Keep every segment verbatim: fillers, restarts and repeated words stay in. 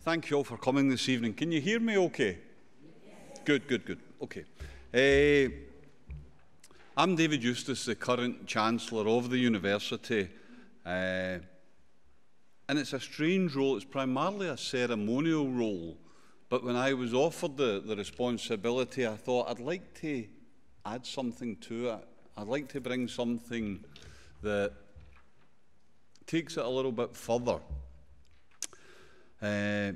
thank you all for coming this evening. Can you hear me okay? Yes. Good, good, good. Okay. Uh, I'm David Eustace, the current Chancellor of the University. Uh, and it's a strange role. It's primarily a ceremonial role. But when I was offered the, the responsibility, I thought I'd like to add something to it. I'd like to bring something that takes it a little bit further. Uh,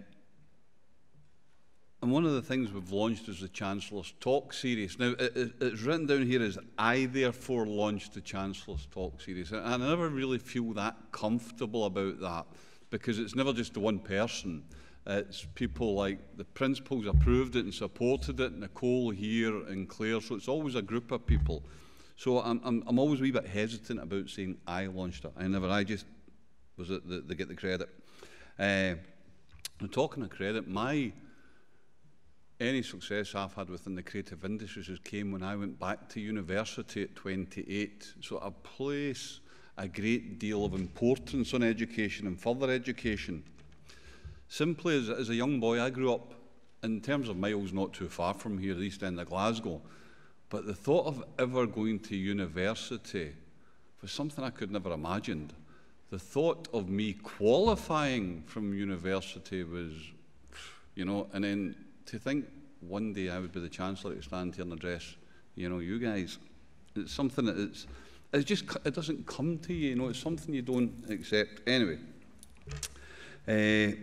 and one of the things we've launched is the Chancellor's Talk Series. Now, it, it, it's written down here as, I therefore launched the Chancellor's Talk Series. And I never really feel that comfortable about that, because it's never just the one person. It's people like the principals approved it and supported it, Nicole here and Claire, so it's always a group of people. So I'm, I'm, I'm always a wee bit hesitant about saying I launched it. I never, I just was it that they get the credit. Uh, and talking of credit, my any success I've had within the creative industries has came when I went back to university at twenty-eight. So I place a great deal of importance on education and further education. Simply as, as a young boy, I grew up, in terms of miles, not too far from here, the east end of Glasgow. But the thought of ever going to university was something I could never imagined. The thought of me qualifying from university was, you know, and then to think one day I would be the Chancellor to stand here and address, you know, you guys. It's something that it's, it's just, it doesn't come to you, you know, it's something you don't accept. Anyway. Uh,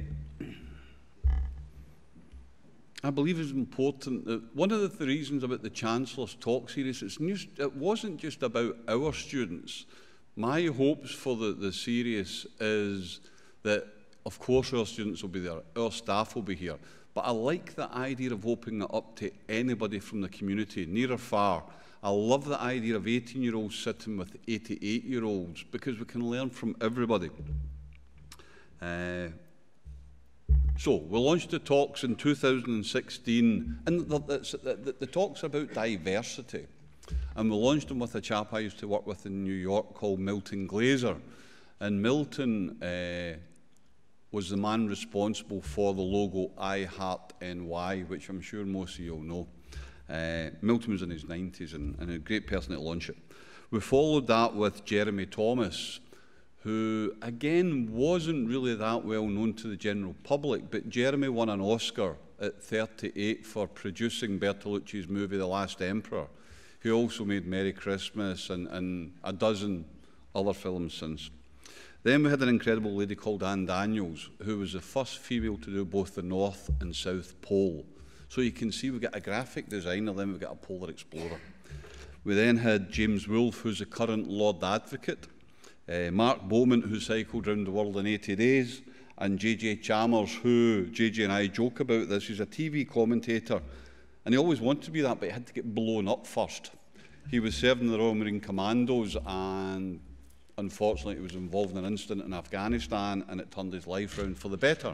I believe it's important that one of the th reasons about the Chancellor's Talk Series, it's new, it wasn't just about our students. My hopes for the, the series is that, of course, our students will be there, our staff will be here, but I like the idea of opening it up to anybody from the community, near or far. I love the idea of eighteen-year-olds sitting with eighty-eight-year-olds, because we can learn from everybody. Uh, So, we launched the talks in two thousand sixteen, and the, the, the, the talks are about diversity. And we launched them with a chap I used to work with in New York called Milton Glaser. And Milton uh, was the man responsible for the logo I Heart N Y, which I'm sure most of you all know. Uh, Milton was in his nineties and, and a great person to launch it. We followed that with Jeremy Thomas, who, again, wasn't really that well known to the general public, but Jeremy won an Oscar at thirty-eight for producing Bertolucci's movie The Last Emperor. He also made Merry Christmas and, and a dozen other films since. Then we had an incredible lady called Anne Daniels, who was the first female to do both the North and South Pole. So you can see we've got a graphic designer, then we've got a polar explorer. We then had James Wolfe, who's the current Lord Advocate, Uh, Mark Bowman, who cycled around the world in eighty days, and J J Chalmers, who, J J and I joke about this, he's a T V commentator, and he always wanted to be that, but he had to get blown up first. He was serving the Royal Marine Commandos, and unfortunately he was involved in an incident in Afghanistan, and it turned his life round for the better.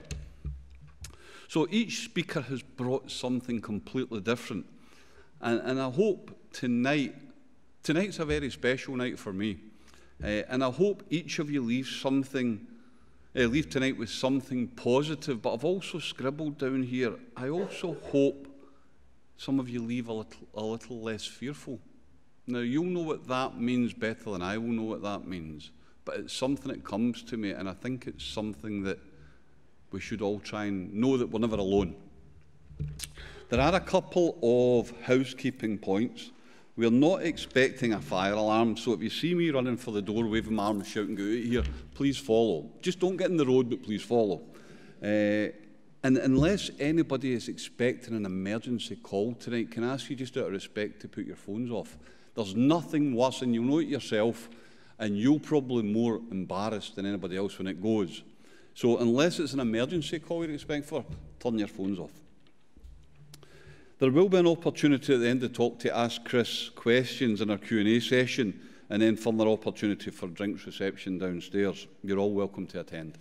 So each speaker has brought something completely different, and, and I hope tonight, tonight's a very special night for me. Uh, and I hope each of you leaves something, uh, leave tonight with something positive, but I've also scribbled down here, I also hope some of you leave a little, a little less fearful. Now, you'll know what that means better than I will know what that means, but it's something that comes to me, and I think it's something that we should all try and know that we're never alone. There are a couple of housekeeping points. We're not expecting a fire alarm, so if you see me running for the door, waving my arms, shouting, "Go out here," please follow. Just don't get in the road, but please follow. Uh, and unless anybody is expecting an emergency call tonight, can I ask you just out of respect to put your phones off? There's nothing worse, and you'll know it yourself, and you'll probably be more embarrassed than anybody else when it goes. So unless it's an emergency call you're expecting for, turn your phones off. There will be an opportunity at the end of the talk to ask Kris questions in our Q and A session, and then further opportunity for drinks reception downstairs. You're all welcome to attend.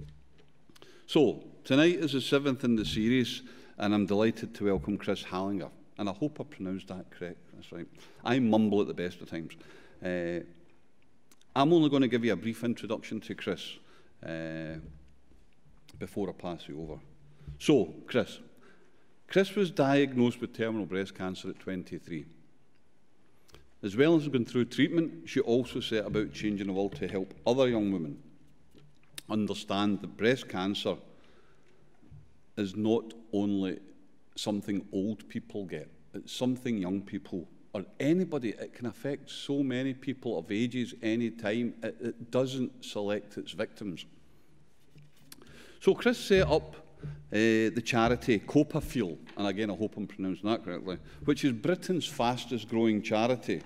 So, tonight is the seventh in the series, and I'm delighted to welcome Kris Hallenga. And I hope I pronounced that correct. That's right. I mumble at the best of times. Uh, I'm only going to give you a brief introduction to Kris uh, before I pass you over. So, Kris. Kris was diagnosed with terminal breast cancer at twenty-three. As well as going through treatment, she also set about changing the world to help other young women understand that breast cancer is not only something old people get, it's something young people, or anybody, it can affect so many people of ages, any time. It, it doesn't select its victims. So Kris set up uh, the charity CoppaFeel, and again I hope I'm pronouncing that correctly, which is Britain's fastest growing charity.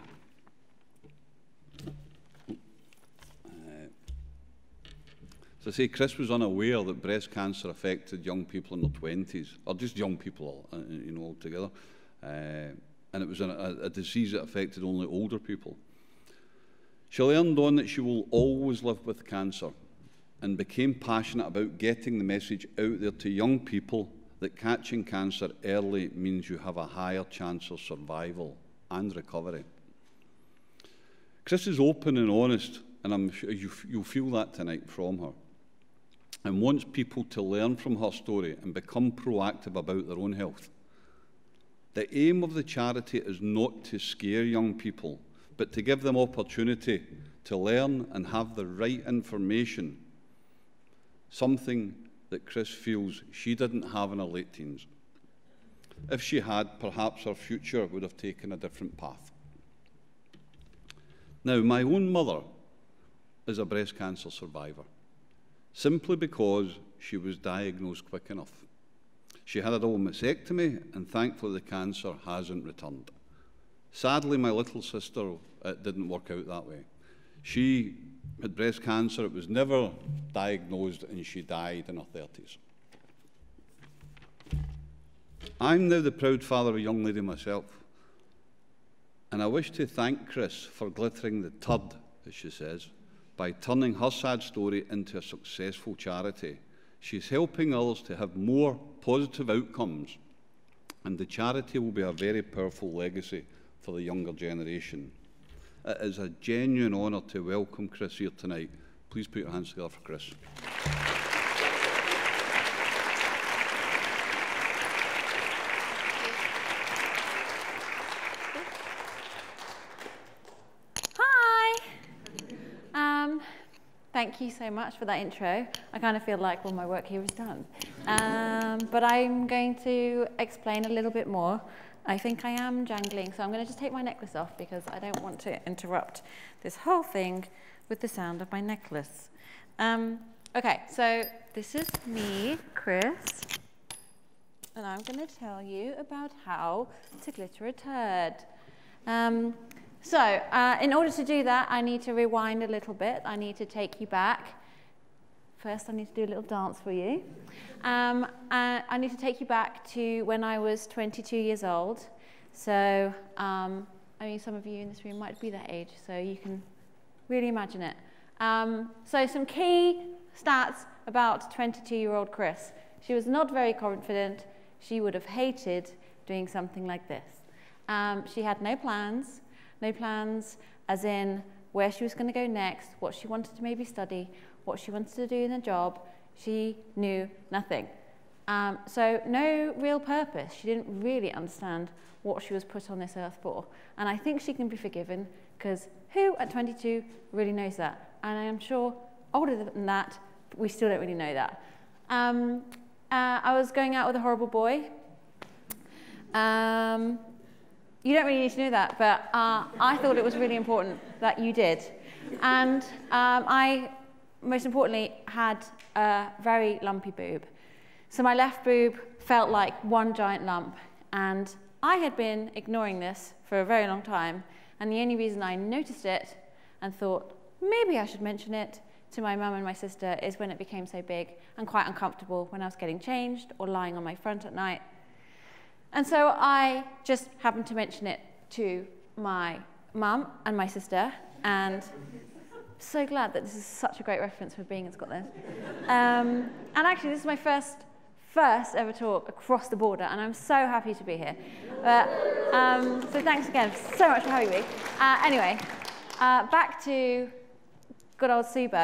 As I say, Kris was unaware that breast cancer affected young people in their twenties, or just young people, uh, you know, altogether. Uh, and it was a, a disease that affected only older people. She learned on that she will always live with cancer, and became passionate about getting the message out there to young people that catching cancer early means you have a higher chance of survival and recovery. Kris is open and honest, and I'm sure you, you'll feel that tonight from her, and wants people to learn from her story and become proactive about their own health. The aim of the charity is not to scare young people, but to give them opportunity to learn and have the right information, something that Kris feels she didn't have in her late teens. If she had, perhaps her future would have taken a different path. Now, my own mother is a breast cancer survivor, simply because she was diagnosed quick enough. She had a double mastectomy, and thankfully the cancer hasn't returned. Sadly, my little sister, it didn't work out that way. She had breast cancer, it was never diagnosed, and she died in her thirties. I'm now the proud father of a young lady myself, and I wish to thank Kris for glittering the turd, as she says, by turning her sad story into a successful charity. She's helping others to have more positive outcomes, and the charity will be a very powerful legacy for the younger generation. It is a genuine honour to welcome Kris here tonight. Please put your hands together for Kris. Thank you so much for that intro. I kind of feel like all my work here is done. Um, but I'm going to explain a little bit more. I think I am jangling, so I'm going to just take my necklace off because I don't want to interrupt this whole thing with the sound of my necklace. Um, okay, so this is me, Kris, and I'm going to tell you about how to glitter a turd. Um, So, uh, in order to do that, I need to rewind a little bit. I need to take you back. First, I need to do a little dance for you. Um, uh, I need to take you back to when I was twenty-two years old. So, um, I mean, some of you in this room might be that age, so you can really imagine it. Um, so, some key stats about twenty-two-year-old Kris. She was not very confident. She would have hated doing something like this. Um, she had no plans. No plans as in where she was going to go next, what she wanted to maybe study, what she wanted to do in a job. She knew nothing. Um, so no real purpose. She didn't really understand what she was put on this earth for. And I think she can be forgiven because who at twenty-two really knows that? And I am sure older than that, we still don't really know that. Um, uh, I was going out with a horrible boy. Um, You don't really need to know that, but uh, I thought it was really important that you did. And um, I, most importantly, had a very lumpy boob. So my left boob felt like one giant lump, and I had been ignoring this for a very long time, and the only reason I noticed it and thought, maybe I should mention it to my mum and my sister is when it became so big and quite uncomfortable when I was getting changed or lying on my front at night. And so I just happened to mention it to my mum and my sister, and so glad that this is such a great reference for being in Scotland. Um, and actually, this is my first, first ever talk across the border, and I'm so happy to be here. But, um, so thanks again so much for having me. Uh, anyway, uh, back to good old Subo.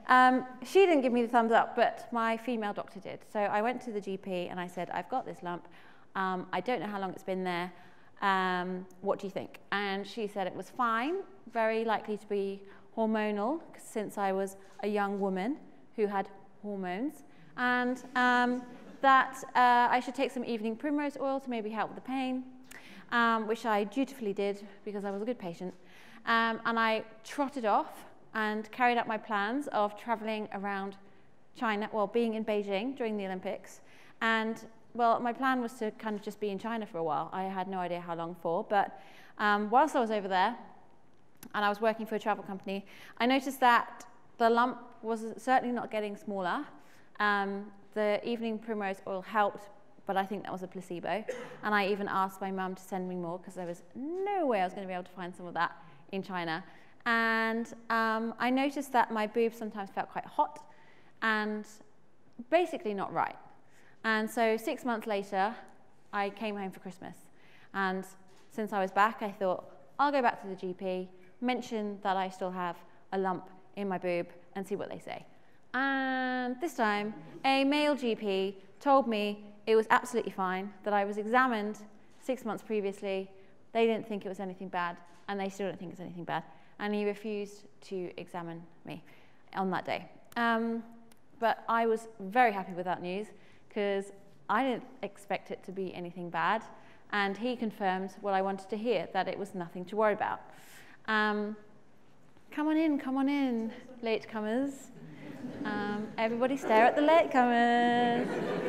Um, she didn't give me the thumbs up, but my female doctor did. So I went to the G P and I said, I've got this lump. Um, I don't know how long it's been there. Um, what do you think? And she said it was fine, very likely to be hormonal, since I was a young woman who had hormones, and um, that uh, I should take some evening primrose oil to maybe help with the pain, um, which I dutifully did because I was a good patient. Um, and I trotted off and carried out my plans of traveling around China, well, being in Beijing during the Olympics. And, well, my plan was to kind of just be in China for a while. I had no idea how long for, but um, whilst I was over there, and I was working for a travel company, I noticed that the lump was certainly not getting smaller. Um, the evening primrose oil helped, but I think that was a placebo. And I even asked my mum to send me more because there was no way I was going to be able to find some of that in China. And um, I noticed that my boobs sometimes felt quite hot and basically not right. And so six months later, I came home for Christmas. And since I was back, I thought, I'll go back to the G P, mention that I still have a lump in my boob and see what they say. And this time, a male G P told me it was absolutely fine, that I was examined six months previously. They didn't think it was anything bad, and they still don't think it's anything bad. And he refused to examine me on that day. Um, but I was very happy with that news because I didn't expect it to be anything bad. And he confirmed what I wanted to hear, that it was nothing to worry about. Um, come on in, come on in, latecomers. Um, everybody stare at the latecomers.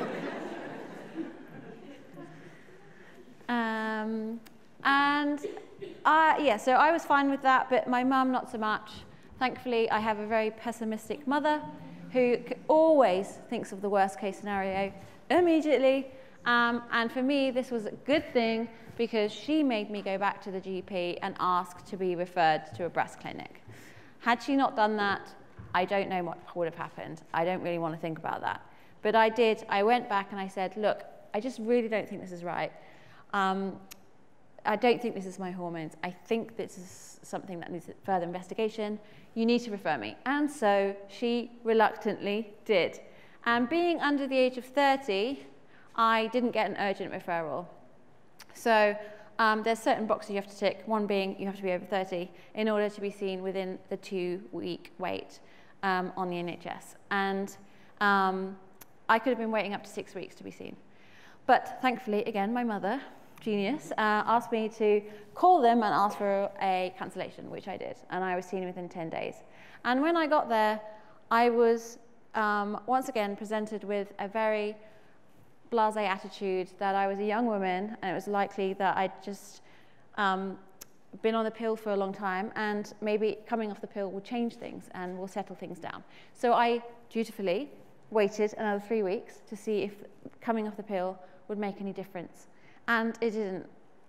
um, and uh, yeah, so I was fine with that, but my mum not so much. Thankfully, I have a very pessimistic mother who always thinks of the worst case scenario immediately. Um, and for me, this was a good thing because she made me go back to the G P and ask to be referred to a breast clinic. Had she not done that, I don't know what would have happened. I don't really want to think about that. But I did. I went back and I said, look, I just really don't think this is right. Um, I don't think this is my hormones. I think this is something that needs further investigation. You need to refer me. And so she reluctantly did. And being under the age of thirty, I didn't get an urgent referral. So um, there's certain boxes you have to tick, one being you have to be over thirty in order to be seen within the two-week wait um, on the N H S. And um, I could have been waiting up to six weeks to be seen. But thankfully, again, my mother, genius, uh, asked me to call them and ask for a cancellation, which I did. And I was seen within ten days. And when I got there, I was um, once again presented with a very blasé attitude that I was a young woman and it was likely that I'd just um, been on the pill for a long time and maybe coming off the pill will change things and will settle things down. So I dutifully waited another three weeks to see if coming off the pill would make any difference, and it didn't.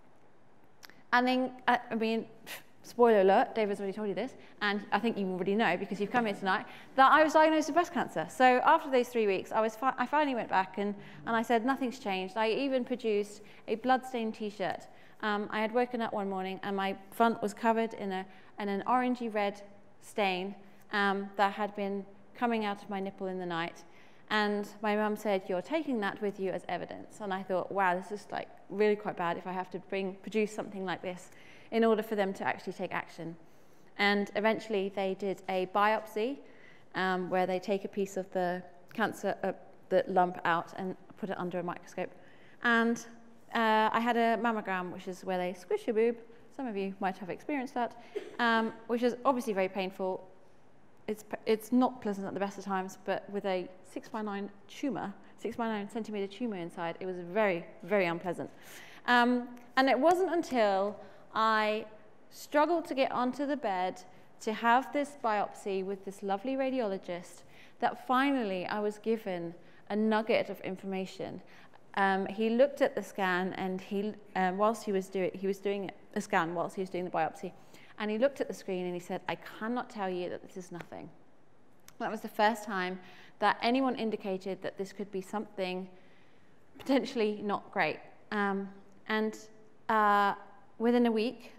And then, I, I mean, spoiler alert, David's already told you this, and I think you already know because you've come here tonight, that I was diagnosed with breast cancer. So after those three weeks, I, was fi I finally went back and, and I said, nothing's changed. I even produced a blood-stained t-shirt. Um, I had woken up one morning and my front was covered in, a, in an orangey red stain um, that had been coming out of my nipple in the night. And my mum said, you're taking that with you as evidence. And I thought, wow, this is like really quite bad if I have to bring, produce something like this in order for them to actually take action. And eventually they did a biopsy um, where they take a piece of the cancer, uh, the lump out and put it under a microscope. And uh, I had a mammogram, which is where they squish your boob. Some of you might have experienced that, um, which is obviously very painful. It's, it's not pleasant at the best of times, but with a six by nine tumour, six by nine centimetre tumour inside, it was very, very unpleasant. Um, and it wasn't until I struggled to get onto the bed to have this biopsy with this lovely radiologist that finally I was given a nugget of information. Um, he looked at the scan, and he, um, whilst he was doing, he was doing a scan whilst he was doing the biopsy. And he looked at the screen and he said, I cannot tell you that this is nothing. That was the first time that anyone indicated that this could be something potentially not great. Um, and uh, within a week,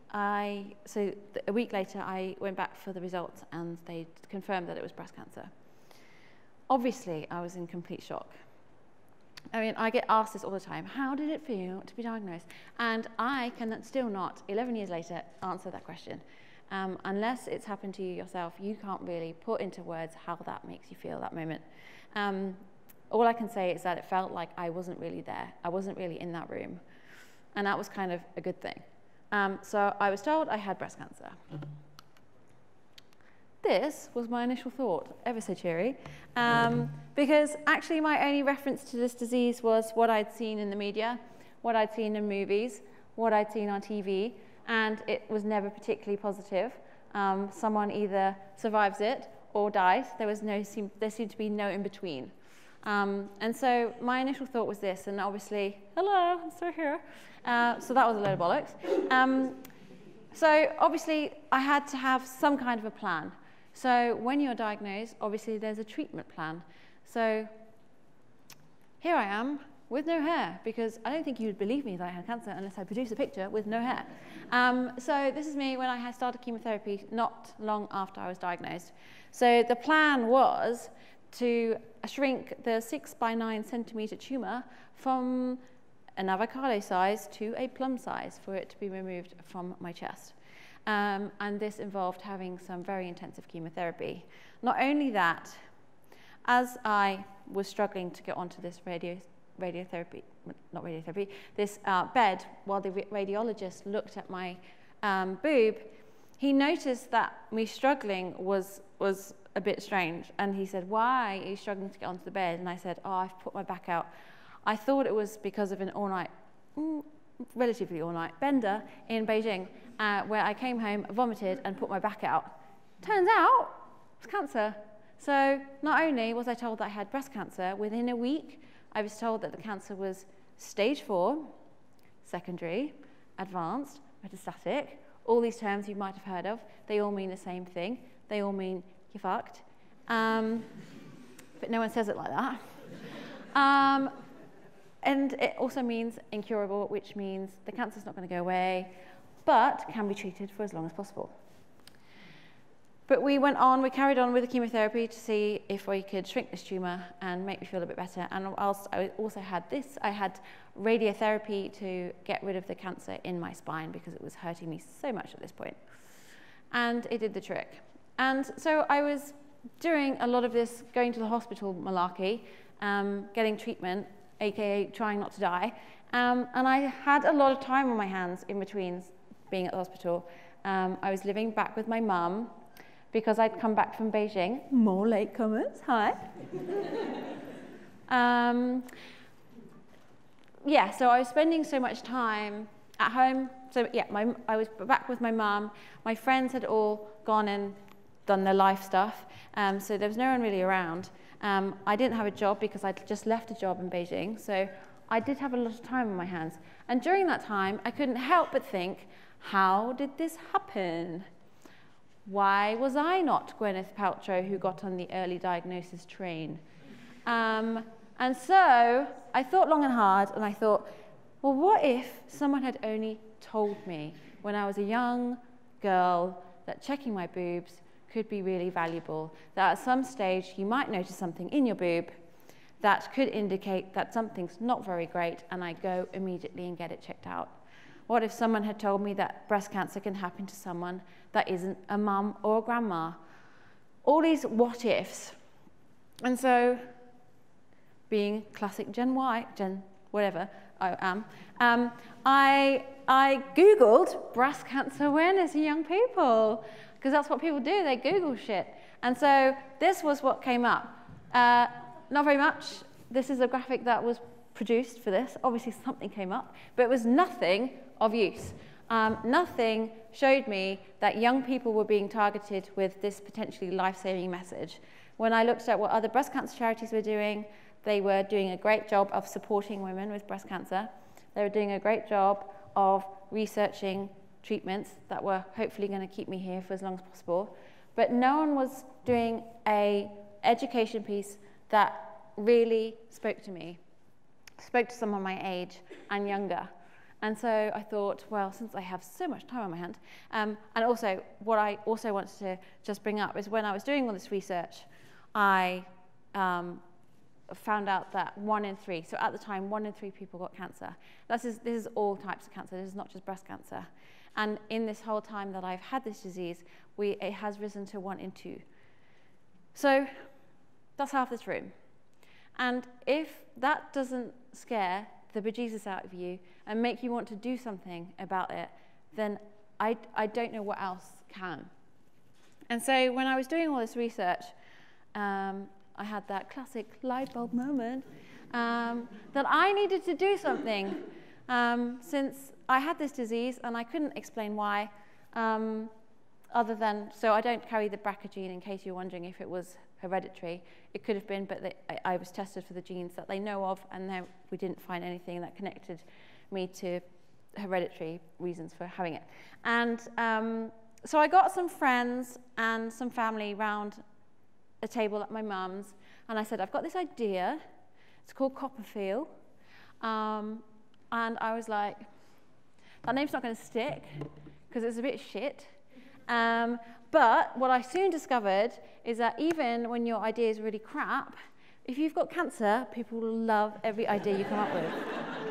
I, so th a week later, I went back for the results and they confirmed that it was breast cancer. Obviously, I was in complete shock. I mean, I get asked this all the time, how did it feel to be diagnosed? And I can still not, eleven years later, answer that question. Um, unless it's happened to you yourself, you can't really put into words how that makes you feel that moment. Um, all I can say is that it felt like I wasn't really there. I wasn't really in that room. And that was kind of a good thing. Um, so I was told I had breast cancer. This was my initial thought, ever so cheery, um, because actually my only reference to this disease was what I'd seen in the media, what I'd seen in movies, what I'd seen on T V, and it was never particularly positive. Um, someone either survives it or dies. There was no, seem, there seemed to be no in between. Um, and so my initial thought was this, and obviously, hello, I'm still here. Uh, so that was a load of bollocks. Um, so obviously I had to have some kind of a plan. So when you're diagnosed, obviously there's a treatment plan. So here I am with no hair, because I don't think you'd believe me that I had cancer unless I produce a picture with no hair. Um, so this is me when I had started chemotherapy not long after I was diagnosed. So the plan was to shrink the six by nine centimeter tumor from an avocado size to a plum size for it to be removed from my chest. Um, and this involved having some very intensive chemotherapy. Not only that, as I was struggling to get onto this radio, radiotherapy, not radiotherapy, this uh, bed, while the radiologist looked at my um, boob, he noticed that me struggling was, was a bit strange. And he said, why are you struggling to get onto the bed? And I said, oh, I've put my back out. I thought it was because of an all-night, mm, relatively all-night bender in Beijing, uh, where I came home, vomited, and put my back out. Turns out, it's cancer. So not only was I told that I had breast cancer, within a week, I was told that the cancer was stage four, secondary, advanced, metastatic. All these terms you might have heard of, they all mean the same thing. They all mean you're fucked. Um, but no one says it like that. Um, and it also means incurable, which means the cancer's not going to go away, but can be treated for as long as possible. But we went on, we carried on with the chemotherapy to see if we could shrink this tumor and make me feel a bit better. And whilst I also had this, I had radiotherapy to get rid of the cancer in my spine because it was hurting me so much at this point. And it did the trick. And so I was doing a lot of this going to the hospital malarkey, um, getting treatment, aka trying not to die. Um, and I had a lot of time on my hands in between being at the hospital. Um, I was living back with my mum, because I'd come back from Beijing. More latecomers, hi. um, yeah, so I was spending so much time at home. So yeah, my, I was back with my mum. My friends had all gone and done their life stuff, um, so there was no one really around. Um, I didn't have a job because I'd just left a job in Beijing, so I did have a lot of time on my hands. And during that time, I couldn't help but think, how did this happen? Why was I not Gwyneth Paltrow who got on the early diagnosis train? Um, and so I thought long and hard, and I thought, well, what if someone had only told me when I was a young girl that checking my boobs could be really valuable, that at some stage you might notice something in your boob that could indicate that something's not very great, and I go immediately and get it checked out. What if someone had told me that breast cancer can happen to someone that isn't a mum or a grandma? All these what ifs. And so, being classic Gen Y, Gen whatever I am, um, I, I Googled breast cancer awareness in young people, because that's what people do, they Google shit. And so this was what came up. Uh, not very much. This is a graphic that was produced for this. Obviously something came up, but it was nothing of use. Um, nothing showed me that young people were being targeted with this potentially life-saving message. When I looked at what other breast cancer charities were doing, they were doing a great job of supporting women with breast cancer. They were doing a great job of researching treatments that were hopefully going to keep me here for as long as possible. But no one was doing an education piece that really spoke to me, spoke to someone my age and younger. And so I thought, well, since I have so much time on my hand, um, and also what I also wanted to just bring up is when I was doing all this research, I um, found out that one in three, so at the time, one in three people got cancer. This is, this is all types of cancer, this is not just breast cancer. And in this whole time that I've had this disease, we, it has risen to one in two. So that's half this room. And if that doesn't scare the bejesus out of you and make you want to do something about it, then I, I don't know what else can. And so when I was doing all this research, um, I had that classic light bulb moment um, that I needed to do something um, since I had this disease and I couldn't explain why, um, other than, so I don't carry the B R C A gene in case you're wondering if it was hereditary. It could have been, but they, I, I was tested for the genes that they know of, and then we didn't find anything that connected me to hereditary reasons for having it. And um, so I got some friends and some family round a table at my mum's, and I said, I've got this idea. It's called CoppaFeel. Um, and I was like, that name's not going to stick because it's a bit shit. Um, but what I soon discovered is that even when your idea is really crap, if you've got cancer, people will love every idea you come up with.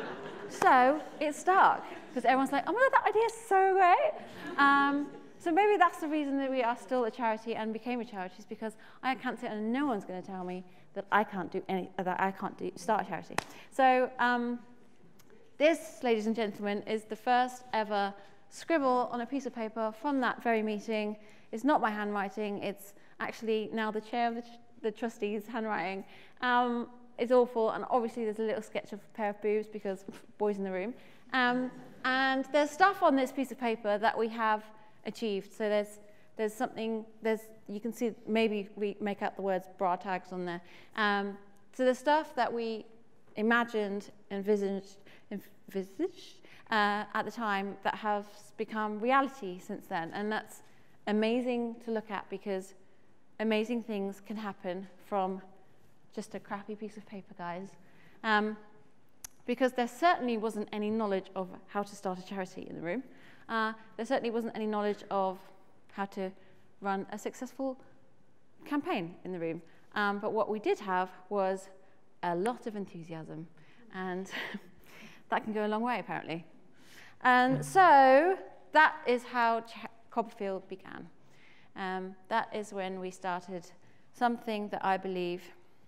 So it stuck because everyone's like, oh my God, that idea is so great. Um, So maybe that's the reason that we are still a charity and became a charity, is because I had cancer and no one's going to tell me that I can't do any, that I can't do, start a charity. So um, this, ladies and gentlemen, is the first ever scribble on a piece of paper from that very meeting. It's not my handwriting. It's actually now the chair of the, tr the trustees' handwriting. Um, it's awful, and obviously there's a little sketch of a pair of boobs because boys in the room. Um, and there's stuff on this piece of paper that we have achieved. So there's there's something, there's you can see, maybe we make out the words bra tags on there. Um, so the stuff that we imagined, envisaged, envisaged uh, at the time that has become reality since then. And that's amazing to look at, because amazing things can happen from just a crappy piece of paper, guys. Um, because there certainly wasn't any knowledge of how to start a charity in the room. Uh, there certainly wasn't any knowledge of how to run a successful campaign in the room. Um, but what we did have was a lot of enthusiasm, and that can go a long way, apparently. And so that is how CoppaFeel began. Um, that is when we started something that I believe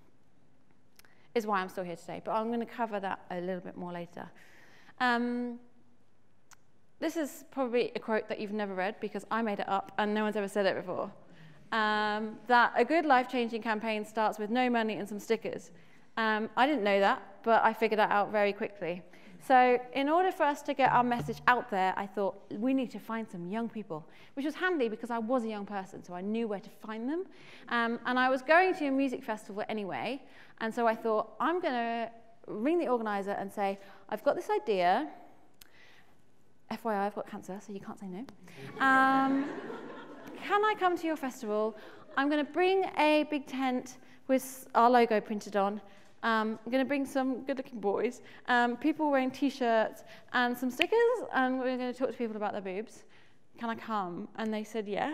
is why I'm still here today, but I'm going to cover that a little bit more later. Um, This is probably a quote that you've never read, because I made it up and no one's ever said it before. Um, that a good life-changing campaign starts with no money and some stickers. Um, I didn't know that, but I figured that out very quickly. So in order for us to get our message out there, I thought we need to find some young people, which was handy because I was a young person, so I knew where to find them. Um, and I was going to a music festival anyway, and so I thought, I'm going to ring the organizer and say, I've got this idea. F Y I, I've got cancer, so you can't say no. Um, can I come to your festival? I'm going to bring a big tent with our logo printed on. Um, I'm going to bring some good-looking boys, um, people wearing T-shirts, and some stickers, and we're going to talk to people about their boobs. Can I come? And they said yes,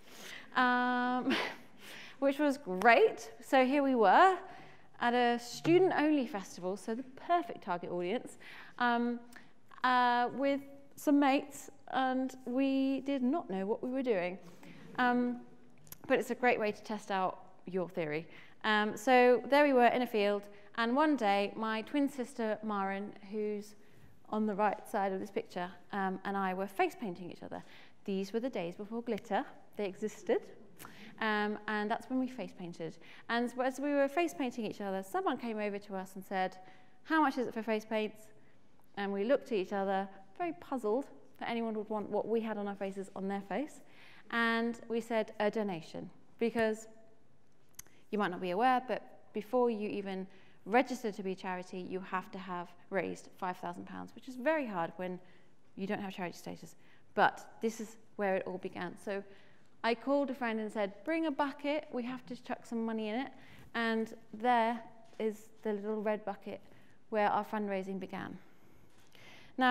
um, which was great. So here we were at a student-only festival, so the perfect target audience, um, uh, with some mates, and we did not know what we were doing. Um, but it's a great way to test out your theory. Um, so there we were in a field, and one day my twin sister Maren, who's on the right side of this picture, um, and I were face painting each other. These were the days before glitter. They existed, um, and that's when we face painted. And as we were face painting each other, someone came over to us and said, how much is it for face paints? And we looked at each other, very puzzled that anyone would want what we had on our faces on their face. And we said a donation, because you might not be aware, but before you even register to be a charity, you have to have raised five thousand pounds, which is very hard when you don't have charity status. But this is where it all began. So I called a friend and said, bring a bucket, we have to chuck some money in it. And there is the little red bucket where our fundraising began. Now,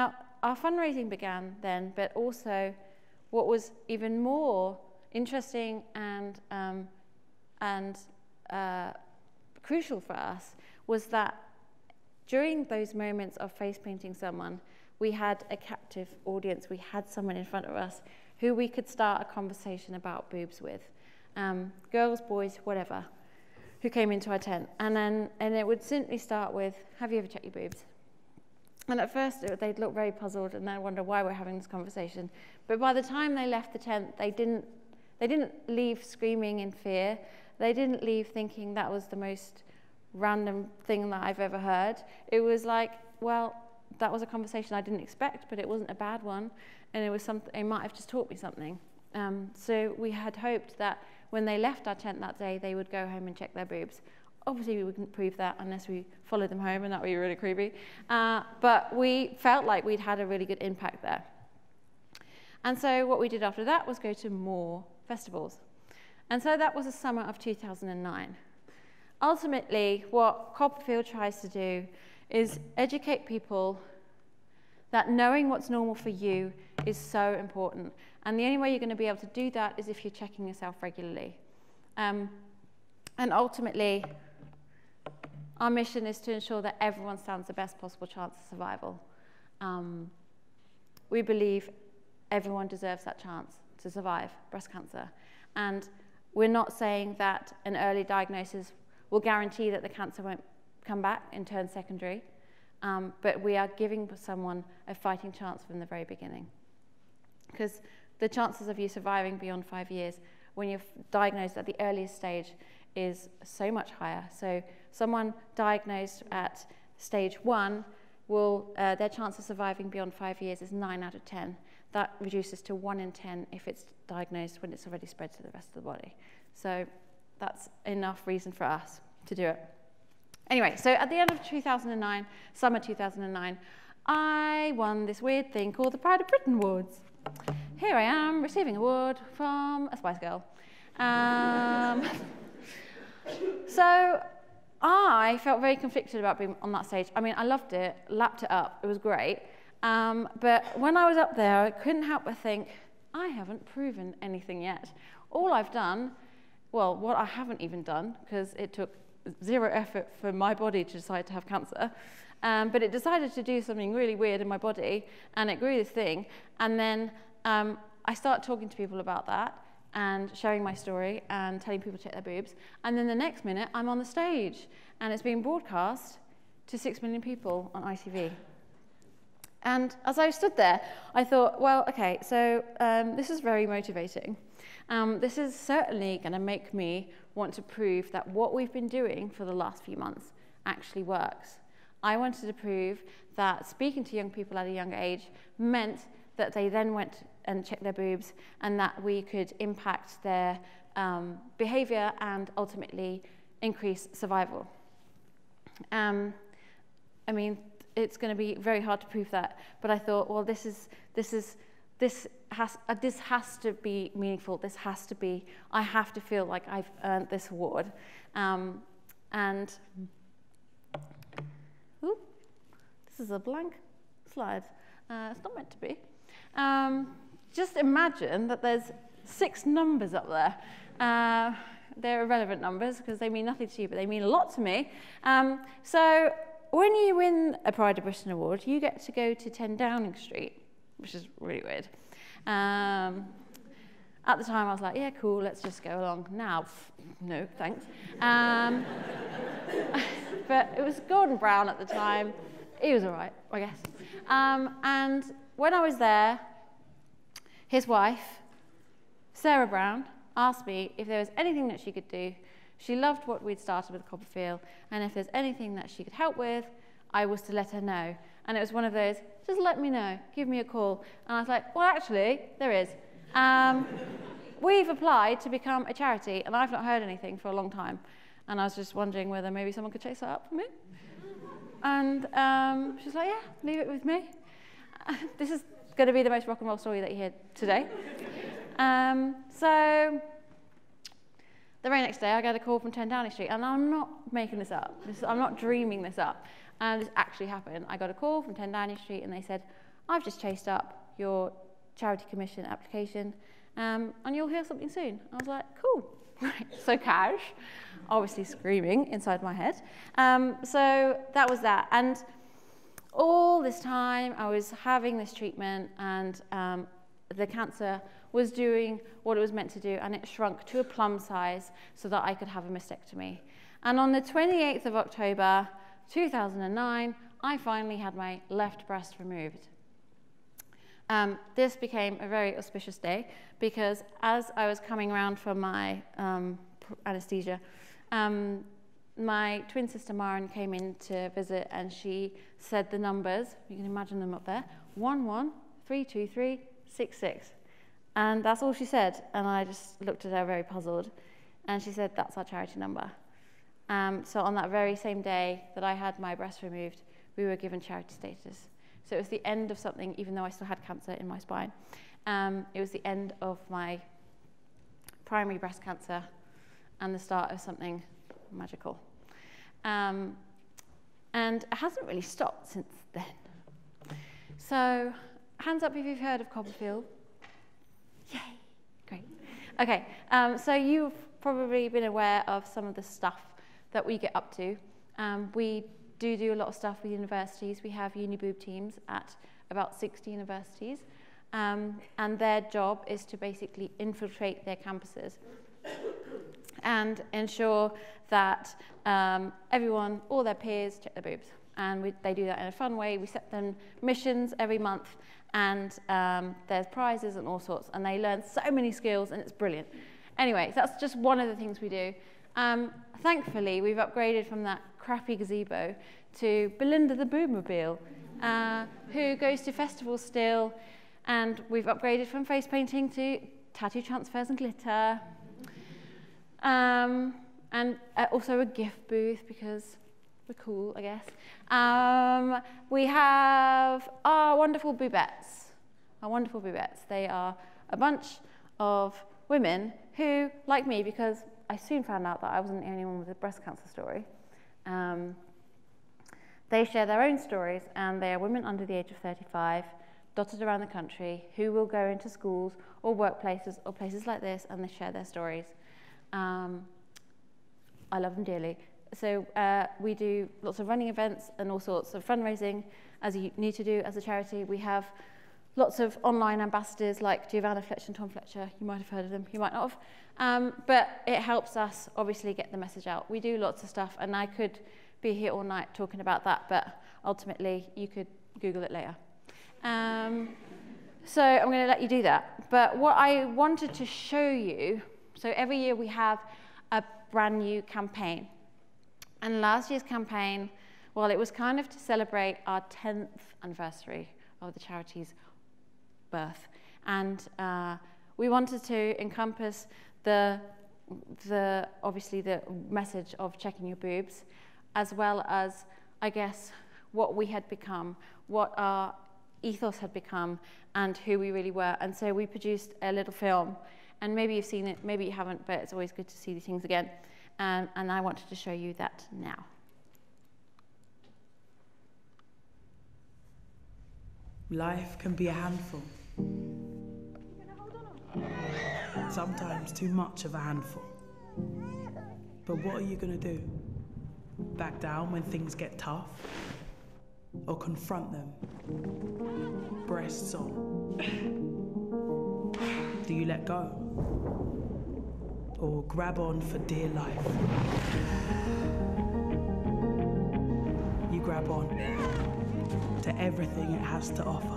our fundraising began then, but also what was even more interesting and, um, and uh, crucial for us was that during those moments of face painting someone, we had a captive audience. We had someone in front of us who we could start a conversation about boobs with. Um, girls, boys, whatever, who came into our tent. And then and it would simply start with, have you ever checked your boobs? And at first it, they'd look very puzzled and then wonder why we're having this conversation. But by the time they left the tent, they didn't, they didn't leave screaming in fear. They didn't leave thinking that was the most random thing that I've ever heard. It was like, well, that was a conversation I didn't expect, but it wasn't a bad one. And it was something, it might have just taught me something. Um, so we had hoped that when they left our tent that day, they would go home and check their boobs. Obviously, we wouldn't prove that unless we followed them home, and that would be really creepy. Uh, but we felt like we'd had a really good impact there. And so what we did after that was go to more festivals. And so that was the summer of two thousand nine. Ultimately, what CoppaFeel tries to do is educate people that knowing what's normal for you is so important. And the only way you're going to be able to do that is if you're checking yourself regularly. Um, and ultimately, our mission is to ensure that everyone stands the best possible chance of survival. Um, we believe everyone deserves that chance to survive breast cancer. And we're not saying that an early diagnosis will guarantee that the cancer won't come back and turn secondary, um, but we are giving someone a fighting chance from the very beginning. Because the chances of you surviving beyond five years when you're diagnosed at the earliest stage is so much higher. So someone diagnosed at stage one, will, uh, their chance of surviving beyond five years is nine out of ten. That reduces to one in ten if it's diagnosed when it's already spread to the rest of the body. So that's enough reason for us to do it. Anyway, so at the end of two thousand nine, summer two thousand nine, I won this weird thing called the Pride of Britain Awards. Here I am receiving an award from a Spice Girl. Um, so I felt very conflicted about being on that stage. I mean, I loved it, lapped it up, it was great. Um, but when I was up there, I couldn't help but think, I haven't proven anything yet. All I've done, well, what I haven't even done, because it took zero effort for my body to decide to have cancer, um, but it decided to do something really weird in my body, and it grew this thing, and then um, I started talking to people about that, and sharing my story, and telling people to check their boobs, and then the next minute, I'm on the stage, and it's being broadcast to six million people on I T V. And as I stood there, I thought, well, okay, so um, this is very motivating. Um, this is certainly going to make me want to prove that what we've been doing for the last few months actually works. I wanted to prove that speaking to young people at a young age meant that they then went and checked their boobs, and that we could impact their um, behavior and ultimately increase survival. Um, I mean, it's going to be very hard to prove that, but I thought, well, this is this is this has uh, this has to be meaningful. This has to be. I have to feel like I've earned this award, um, and ooh, this is a blank slide. Uh, it's not meant to be. Um, just imagine that there's six numbers up there. Uh, they're irrelevant numbers because they mean nothing to you, but they mean a lot to me. Um, so. When you win a Pride of Britain award, you get to go to ten Downing Street, which is really weird. Um, at the time, I was like, yeah, cool, let's just go along. Now, no, thanks. Um, but it was Gordon Brown at the time. He was all right, I guess. Um, and when I was there, his wife, Sarah Brown, asked me if there was anything that she could do. She loved what we'd started with CoppaFeel, and if there's anything that she could help with, I was to let her know. And it was one of those, just let me know, give me a call. And I was like, well, actually, there is. Um, we've applied to become a charity, and I've not heard anything for a long time. And I was just wondering whether maybe someone could chase that up for me. And um, she's like, yeah, leave it with me. This is going to be the most rock and roll story that you hear today. Um, so... The very next day, I got a call from ten Downing Street, and I'm not making this up. This, I'm not dreaming this up. And this actually happened. I got a call from ten Downing Street, and they said, I've just chased up your charity commission application, um, and you'll hear something soon. I was like, cool. Right, so cash, obviously screaming inside my head. Um, so that was that. And all this time I was having this treatment, and um, the cancer was doing what it was meant to do, and it shrunk to a plum size so that I could have a mastectomy. And on the twenty-eighth of October two thousand nine, I finally had my left breast removed. Um, this became a very auspicious day because as I was coming around from my um, anesthesia, um, my twin sister Maren came in to visit, and she said the numbers, you can imagine them up there, one one, three two three, six six. And that's all she said, and I just looked at her very puzzled, and she said, that's our charity number. Um, so on that very same day that I had my breast removed, we were given charity status. So it was the end of something, even though I still had cancer in my spine. Um, it was the end of my primary breast cancer and the start of something magical. Um, and it hasn't really stopped since then. So hands up if you've heard of CoppaFeel. Yay, great. Okay, um, so you've probably been aware of some of the stuff that we get up to. Um, we do do a lot of stuff with universities. We have uni-boob teams at about sixty universities, um, and their job is to basically infiltrate their campuses and ensure that um, everyone, all their peers, check their boobs. And we, they do that in a fun way. We set them missions every month, and um, there's prizes and all sorts, and they learn so many skills, and it's brilliant. Anyway, so that's just one of the things we do. Um, thankfully, we've upgraded from that crappy gazebo to Belinda the Boobmobile, uh, who goes to festivals still, and we've upgraded from face painting to tattoo transfers and glitter, um, and uh, also a gift booth because we're cool, I guess. Um, we have our wonderful boobettes, our wonderful boobettes. They are a bunch of women who, like me, because I soon found out that I wasn't the only one with a breast cancer story. Um, they share their own stories, and they are women under the age of thirty-five, dotted around the country, who will go into schools or workplaces or places like this, and they share their stories. Um, I love them dearly. So uh, we do lots of running events and all sorts of fundraising, as you need to do as a charity. We have lots of online ambassadors like Giovanna Fletcher and Tom Fletcher. You might have heard of them, you might not have. Um, but it helps us obviously get the message out. We do lots of stuff, and I could be here all night talking about that, but ultimately you could Google it later. Um, so I'm going to let you do that. But what I wanted to show you, so every year we have a brand new campaign. And last year's campaign, well, it was kind of to celebrate our tenth anniversary of the charity's birth. And uh, we wanted to encompass the, the, obviously the message of checking your boobs, as well as, I guess, what we had become, what our ethos had become, and who we really were. And so we produced a little film, and maybe you've seen it, maybe you haven't, but it's always good to see these things again. Um, and I wanted to show you that now. Life can be a handful. Sometimes too much of a handful. But what are you gonna do? Back down when things get tough? Or confront them? Breasts on? Do you let go? Or grab on for dear life? You grab on to everything it has to offer.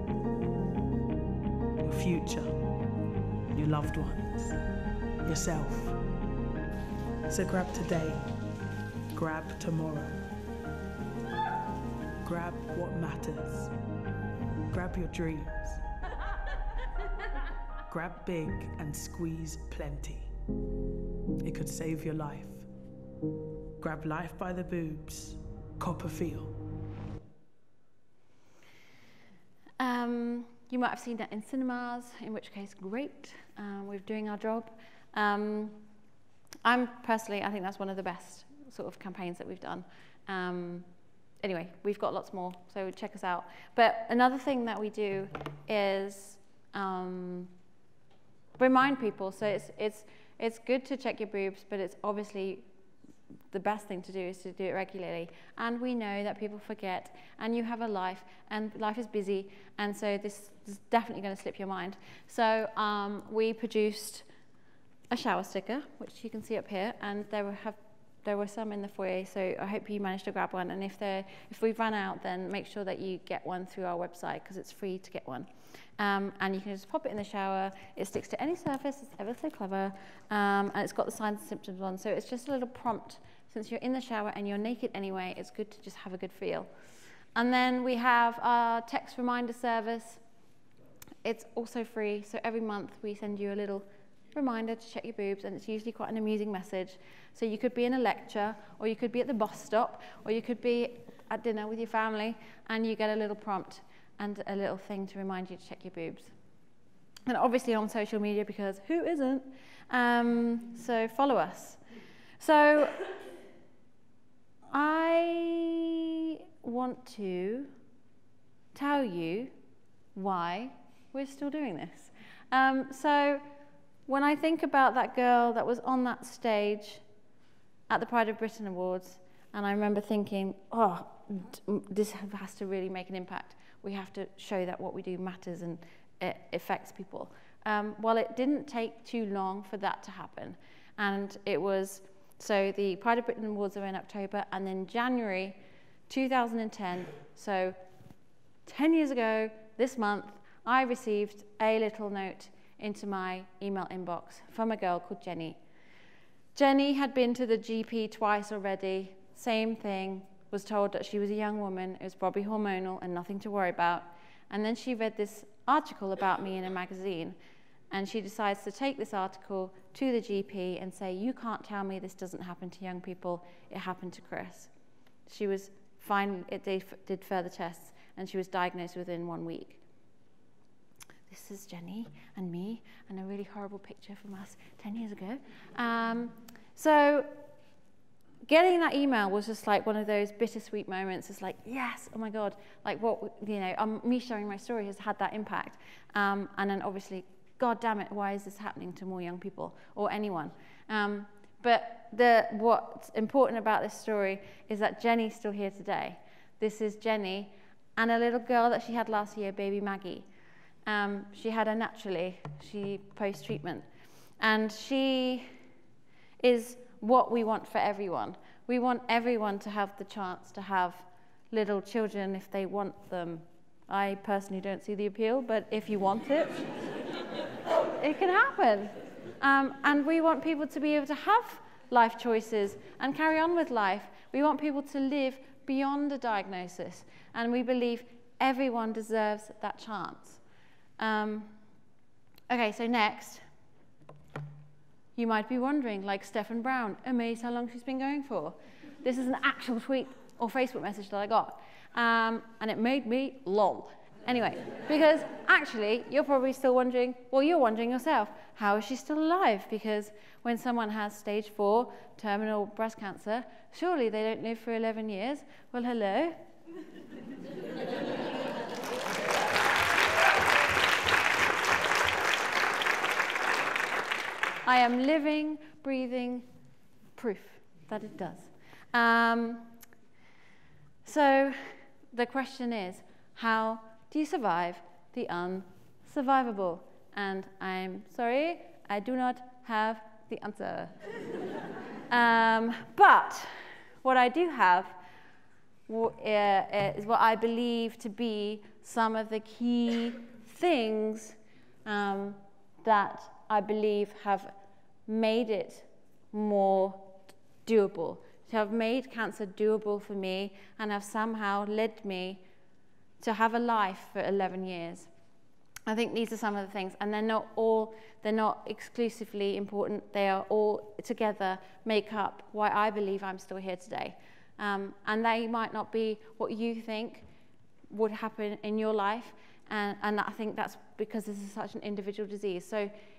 Your future, your loved ones, yourself. So grab today, grab tomorrow. Grab what matters. Grab your dreams. Grab big and squeeze plenty. It could save your life. Grab life by the boobs. CoppaFeel. Um, you might have seen that in cinemas, in which case, great. Um, we're doing our job. Um, I'm personally, I think that's one of the best sort of campaigns that we've done. Um, anyway, we've got lots more, so check us out. But another thing that we do is um, remind people. So it's, it's, it's good to check your boobs, but it's obviously the best thing to do is to do it regularly. And we know that people forget, and you have a life, and life is busy, and so this is definitely going to slip your mind. So um, we produced a shower sticker, which you can see up here, and there were, have, there were some in the foyer, so I hope you managed to grab one. And if, if we've run out, then make sure that you get one through our website, because it's free to get one. Um, and you can just pop it in the shower. It sticks to any surface. It's ever so clever. Um, and it's got the signs and symptoms on. So it's just a little prompt. Since you're in the shower and you're naked anyway, it's good to just have a good feel. And then we have our text reminder service. It's also free. So every month we send you a little reminder to check your boobs. And it's usually quite an amusing message. So you could be in a lecture, or you could be at the bus stop, or you could be at dinner with your family, and you get a little prompt and a little thing to remind you to check your boobs. And obviously on social media, because who isn't? Um, so follow us. So I want to tell you why we're still doing this. Um, so when I think about that girl that was on that stage at the Pride of Britain Awards, and I remember thinking, oh, this has to really make an impact. We have to show that what we do matters and it affects people. Um, well, it didn't take too long for that to happen. And it was, so the Pride of Britain Awards are in October, and then January two thousand ten, so ten years ago this month, I received a little note into my email inbox from a girl called Jenny. Jenny had been to the G P twice already, same thing. Was told that she was a young woman, it was probably hormonal and nothing to worry about. And then she read this article about me in a magazine, and she decides to take this article to the G P and say, you can't tell me this doesn't happen to young people, it happened to Kris. She was fine, it did, did further tests, and she was diagnosed within one week. This is Jenny and me, and a really horrible picture from us ten years ago. Um, so, getting that email was just like one of those bittersweet moments. It's like, yes, oh my God, like what, you know, um, me sharing my story has had that impact. Um, and then obviously, God damn it, why is this happening to more young people or anyone? Um, but the, what's important about this story is that Jenny's still here today. This is Jenny and a little girl that she had last year, baby Maggie. Um, she had her naturally, she post-treatment. And she is what we want for everyone. We want everyone to have the chance to have little children if they want them. I personally don't see the appeal, but if you want it, it can happen. Um, and we want people to be able to have life choices and carry on with life. We want people to live beyond a diagnosis, and we believe everyone deserves that chance. Um, okay, so next. You might be wondering, like Stephen Brown, amazed how long she's been going for. This is an actual tweet or Facebook message that I got. Um, and it made me lol. Anyway, because actually, you're probably still wondering, well, you're wondering yourself, how is she still alive? Because when someone has stage four terminal breast cancer, surely they don't live for eleven years. Well, hello. I am living, breathing proof that it does. Um, so the question is, how do you survive the unsurvivable? And I'm sorry, I do not have the answer. um, but what I do have uh, is what I believe to be some of the key things um, that I believe have made it more doable, to have made cancer doable for me and have somehow led me to have a life for eleven years. I think these are some of the things, and they're not all, they're not exclusively important, they are all together make up why I believe I'm still here today. Um, and they might not be what you think would happen in your life, and, and I think that's because this is such an individual disease. So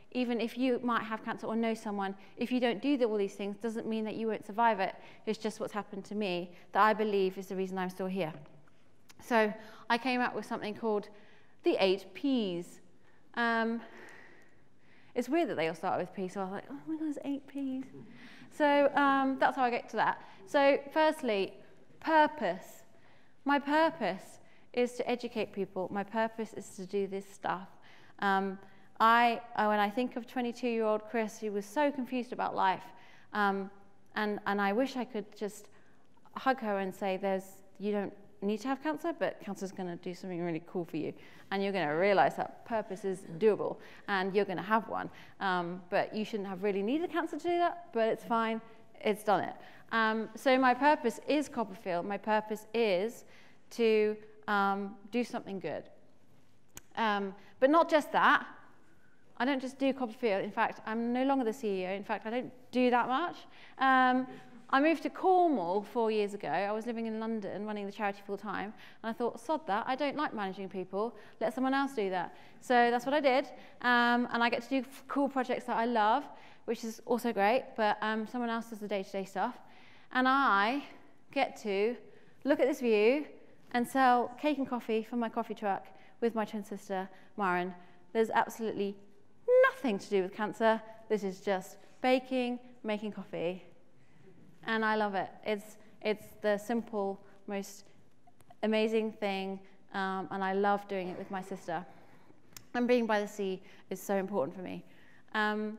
even if you might have cancer or know someone, if you don't do all these things, doesn't mean that you won't survive it. It's just what's happened to me that I believe is the reason I'm still here. So I came up with something called the eight P's. Um, it's weird that they all start with P, so I was like, oh my God, there's eight P's. So um, that's how I get to that. So firstly, purpose. My purpose is to educate people. My purpose is to do this stuff. Um, I, uh, when I think of twenty-two-year-old Kris, who was so confused about life, um, and, and I wish I could just hug her and say, "There's, you don't need to have cancer, but cancer's going to do something really cool for you, and you're going to realize that purpose is doable, and you're going to have one. Um, but you shouldn't have really needed cancer to do that, but it's fine, it's done it." Um, so my purpose is CoppaFeel. My purpose is to um, do something good. Um, but not just that. I don't just do CoppaFeel. In fact, I'm no longer the C E O. In fact, I don't do that much. Um, I moved to Cornwall four years ago. I was living in London, running the charity full time, and I thought, sod that, I don't like managing people. Let someone else do that. So that's what I did, um, and I get to do cool projects that I love, which is also great, but um, someone else does the day-to-day stuff. And I get to look at this view and sell cake and coffee from my coffee truck with my twin sister, Maren. There's absolutely nothing to do with cancer. This is just baking, making coffee. And I love it. It's, it's the simple, most amazing thing, um, and I love doing it with my sister. And being by the sea is so important for me. Um,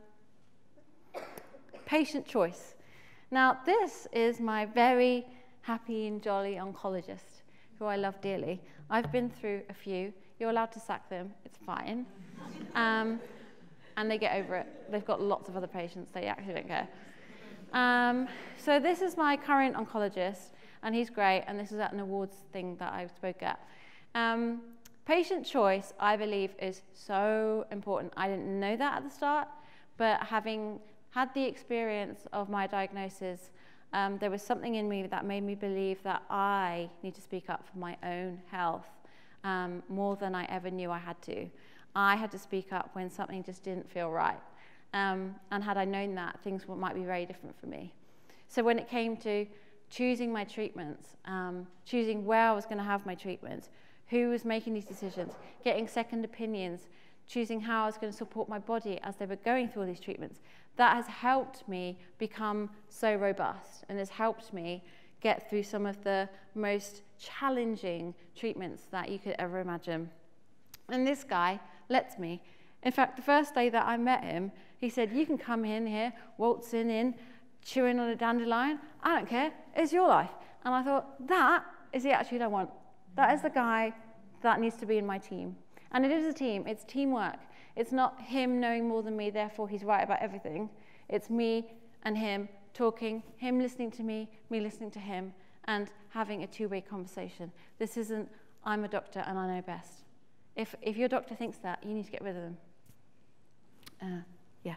patient choice. Now, this is my very happy and jolly oncologist, who I love dearly. I've been through a few. You're allowed to sack them. It's fine. Um, and they get over it. They've got lots of other patients. They actually don't care. Um, so this is my current oncologist, and he's great, and this is at an awards thing that I spoke at. Um, patient choice, I believe, is so important. I didn't know that at the start, but having had the experience of my diagnosis, um, there was something in me that made me believe that I need to speak up for my own health um, more than I ever knew I had to. I had to speak up when something just didn't feel right. Um, and had I known that, things might be very different for me. So when it came to choosing my treatments, um, choosing where I was going to have my treatments, who was making these decisions, getting second opinions, choosing how I was going to support my body as they were going through all these treatments, that has helped me become so robust and has helped me get through some of the most challenging treatments that you could ever imagine. And this guy lets me. In fact, the first day that I met him, he said, "You can come in here, waltzing in, chewing on a dandelion. I don't care. It's your life." And I thought, that is the attitude I want. That is the guy that needs to be in my team. And it is a team. It's teamwork. It's not him knowing more than me, therefore he's right about everything. It's me and him talking, him listening to me, me listening to him, and having a two-way conversation. This isn't, I'm a doctor and I know best. If, if your doctor thinks that, you need to get rid of them. Uh, yeah.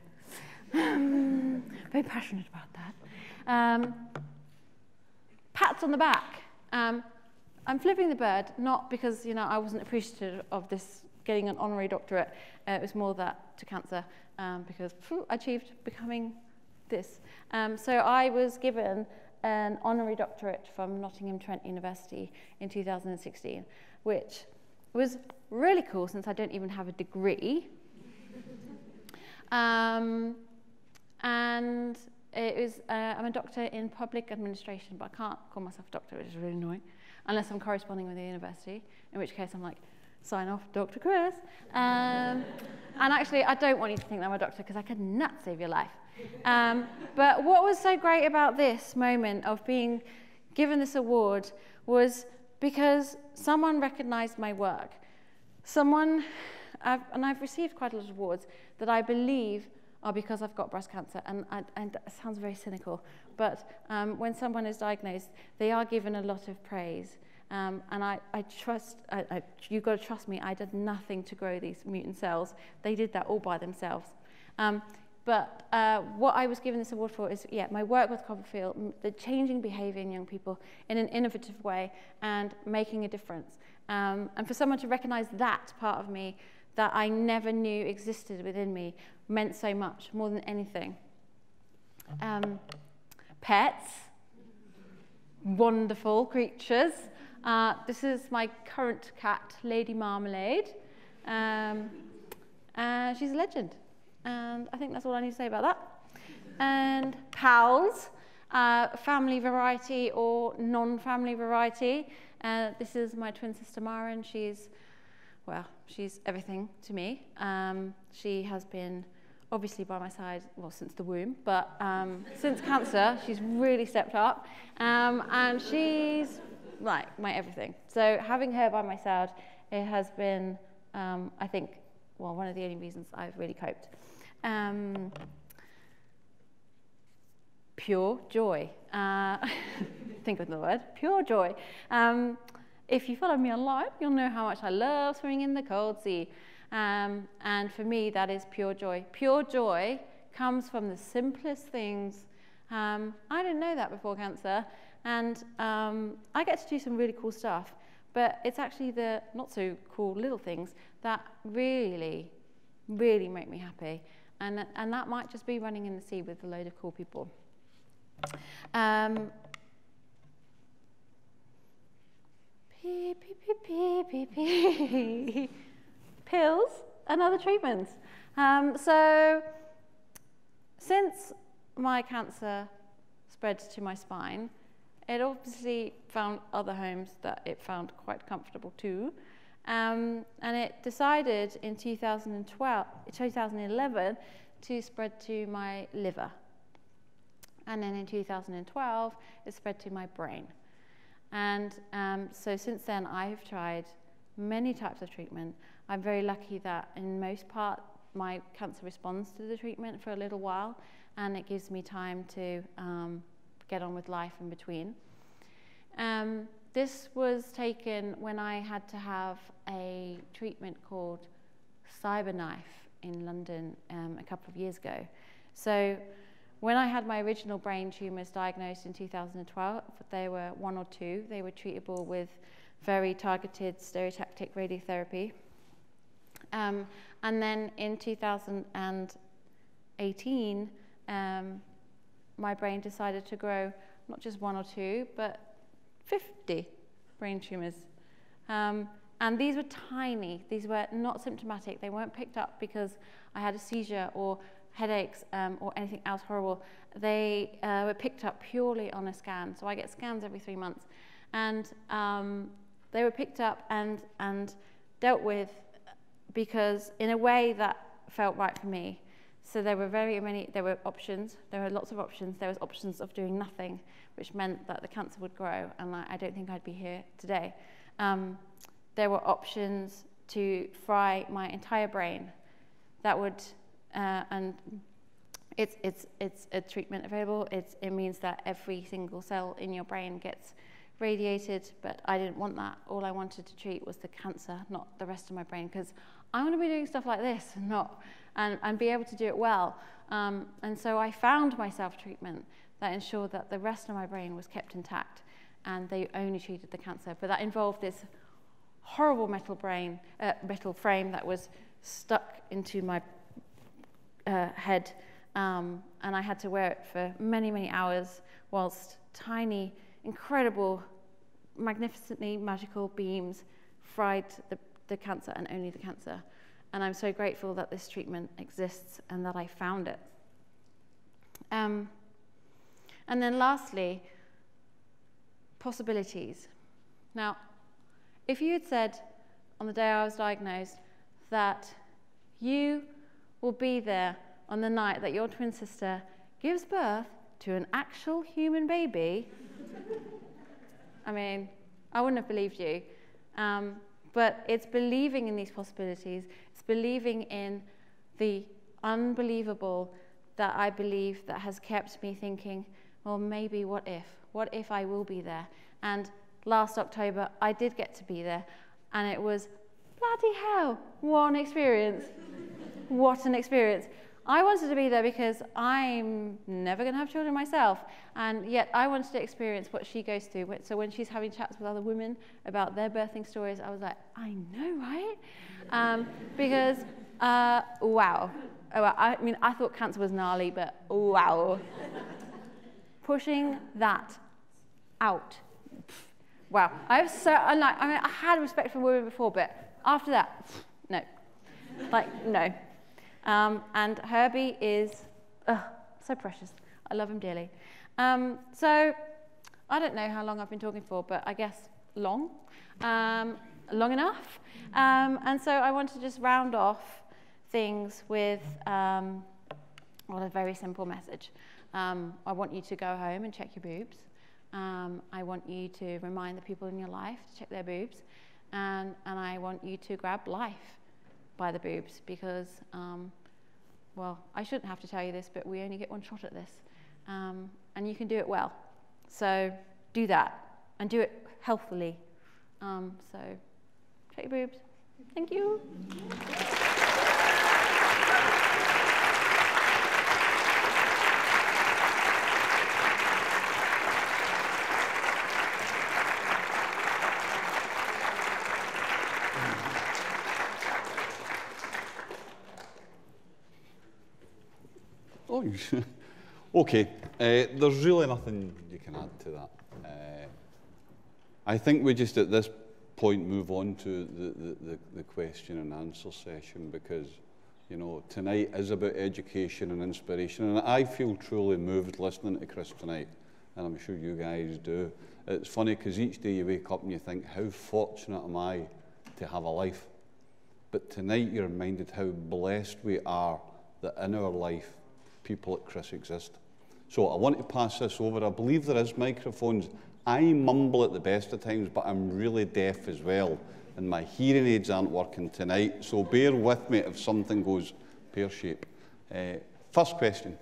Um, very passionate about that. Um, pats on the back. Um, I'm flipping the bird, not because, you know, I wasn't appreciative of this getting an honorary doctorate. Uh, it was more that to cancer, um, because phew, I achieved becoming this. Um, so I was given an honorary doctorate from Nottingham Trent University in two thousand sixteen, which was really cool since I don't even have a degree. um, and it was, uh, I'm a doctor in public administration, but I can't call myself a doctor, which is really annoying, unless I'm corresponding with the university, in which case I'm like, sign off, Doctor Kris. Um, and actually, I don't want you to think that I'm a doctor, because I could not save your life. Um, but what was so great about this moment of being given this award was because someone recognized my work. Someone, I've, and I've received quite a lot of awards that I believe are because I've got breast cancer, and, I, and it sounds very cynical, but um, when someone is diagnosed, they are given a lot of praise. Um, and I, I trust, I, I, you've got to trust me, I did nothing to grow these mutant cells. They did that all by themselves. Um, but uh, what I was given this award for is, yeah, my work with CoppaFeel, the changing behavior in young people in an innovative way and making a difference. Um, and for someone to recognize that part of me, that I never knew existed within me meant so much, more than anything. Um, pets, wonderful creatures. Uh, this is my current cat, Lady Marmalade. Um, and she's a legend. And I think that's all I need to say about that. And pals, uh, family variety or non-family variety. Uh, this is my twin sister Mara, and she's, well, she's everything to me. Um, she has been obviously by my side, well, since the womb, but um, since cancer, she's really stepped up. Um, and she's like my everything. So having her by my side, it has been, um, I think, well, one of the only reasons I've really coped. Um, pure joy. Uh, think of the word, pure joy. Um, if you follow me online, you'll know how much I love swimming in the cold sea. Um, and for me, that is pure joy. Pure joy comes from the simplest things. Um, I didn't know that before cancer, and um, I get to do some really cool stuff, but it's actually the not so cool little things that really, really make me happy. And, and that might just be running in the sea with a load of cool people. Um, pee, pee, pee, pee, pee, pee. Pills and other treatments. Um, so since my cancer spread to my spine, it obviously found other homes that it found quite comfortable too. Um, and it decided in two thousand twelve, two thousand eleven to spread to my liver. And then in two thousand twelve, it spread to my brain. And um, so since then, I've tried many types of treatment. I'm very lucky that in most part, my cancer responds to the treatment for a little while, and it gives me time to um, get on with life in between. Um, this was taken when I had to have a treatment called Cyberknife in London um, a couple of years ago. So when I had my original brain tumours diagnosed in two thousand twelve, they were one or two. They were treatable with very targeted stereotactic radiotherapy. Um, and then in two thousand eighteen, um, my brain decided to grow not just one or two, but fifty brain tumours. Um, and these were tiny. These were not symptomatic. They weren't picked up because I had a seizure or headaches um, or anything else horrible. They uh, were picked up purely on a scan. So I get scans every three months. And um, they were picked up and, and dealt with because in a way that felt right for me. So there were very many, there were options, there were lots of options. There was options of doing nothing, which meant that the cancer would grow, and I, I don't think I'd be here today. Um, there were options to fry my entire brain. That would, uh, and it's, it's, it's a treatment available. It's, it means that every single cell in your brain gets radiated, but I didn't want that. All I wanted to treat was the cancer, not the rest of my brain, because I want to be doing stuff like this and not, and, and be able to do it well. Um, and so I found my self-treatment that ensured that the rest of my brain was kept intact, and they only treated the cancer. But that involved this horrible metal brain, uh, metal frame that was stuck into my uh, head, um, and I had to wear it for many, many hours whilst tiny, incredible, magnificently magical beams fried the, the cancer and only the cancer. And I'm so grateful that this treatment exists and that I found it. Um, and then lastly, possibilities. Now, if you had said on the day I was diagnosed that you will be there on the night that your twin sister gives birth to an actual human baby, I mean, I wouldn't have believed you. Um, but it's believing in these possibilities. It's believing in the unbelievable that I believe that has kept me thinking, well, maybe what if? What if I will be there? And last October, I did get to be there. And it was, bloody hell, what an experience. What an experience. I wanted to be there because I'm never going to have children myself, and yet I wanted to experience what she goes through. So when she's having chats with other women about their birthing stories, I was like, I know, right? Um, because, uh, wow. Oh, I mean, I thought cancer was gnarly, but wow. Pushing that out. Wow. I have so, I like, I mean, I had respect for women before, but after that, no. Like, no. Um, and Herbie is uh, so precious. I love him dearly. Um, so I don't know how long I've been talking for, but I guess long, um, long enough. Um, and so I want to just round off things with um, well, a very simple message. Um, I want you to go home and check your boobs. Um, I want you to remind the people in your life to check their boobs. And, and I want you to grab life by the boobs, because, um, well, I shouldn't have to tell you this, but we only get one shot at this. Um, and you can do it well. So do that, and do it healthily. Um, so check your boobs. Thank you. Oh, okay. Uh, there's really nothing you can add to that. Uh, I think we just at this point move on to the, the, the, the question and answer session, because, you know, tonight is about education and inspiration, and I feel truly moved listening to Kris tonight, and I'm sure you guys do. It's funny because each day you wake up and you think, how fortunate am I to have a life? But tonight you're reminded how blessed we are that in our life people like Kris exist. So I want to pass this over. I believe there is microphones. I mumble at the best of times, but I'm really deaf as well, and my hearing aids aren't working tonight, so bear with me if something goes pear-shaped. Uh, first question.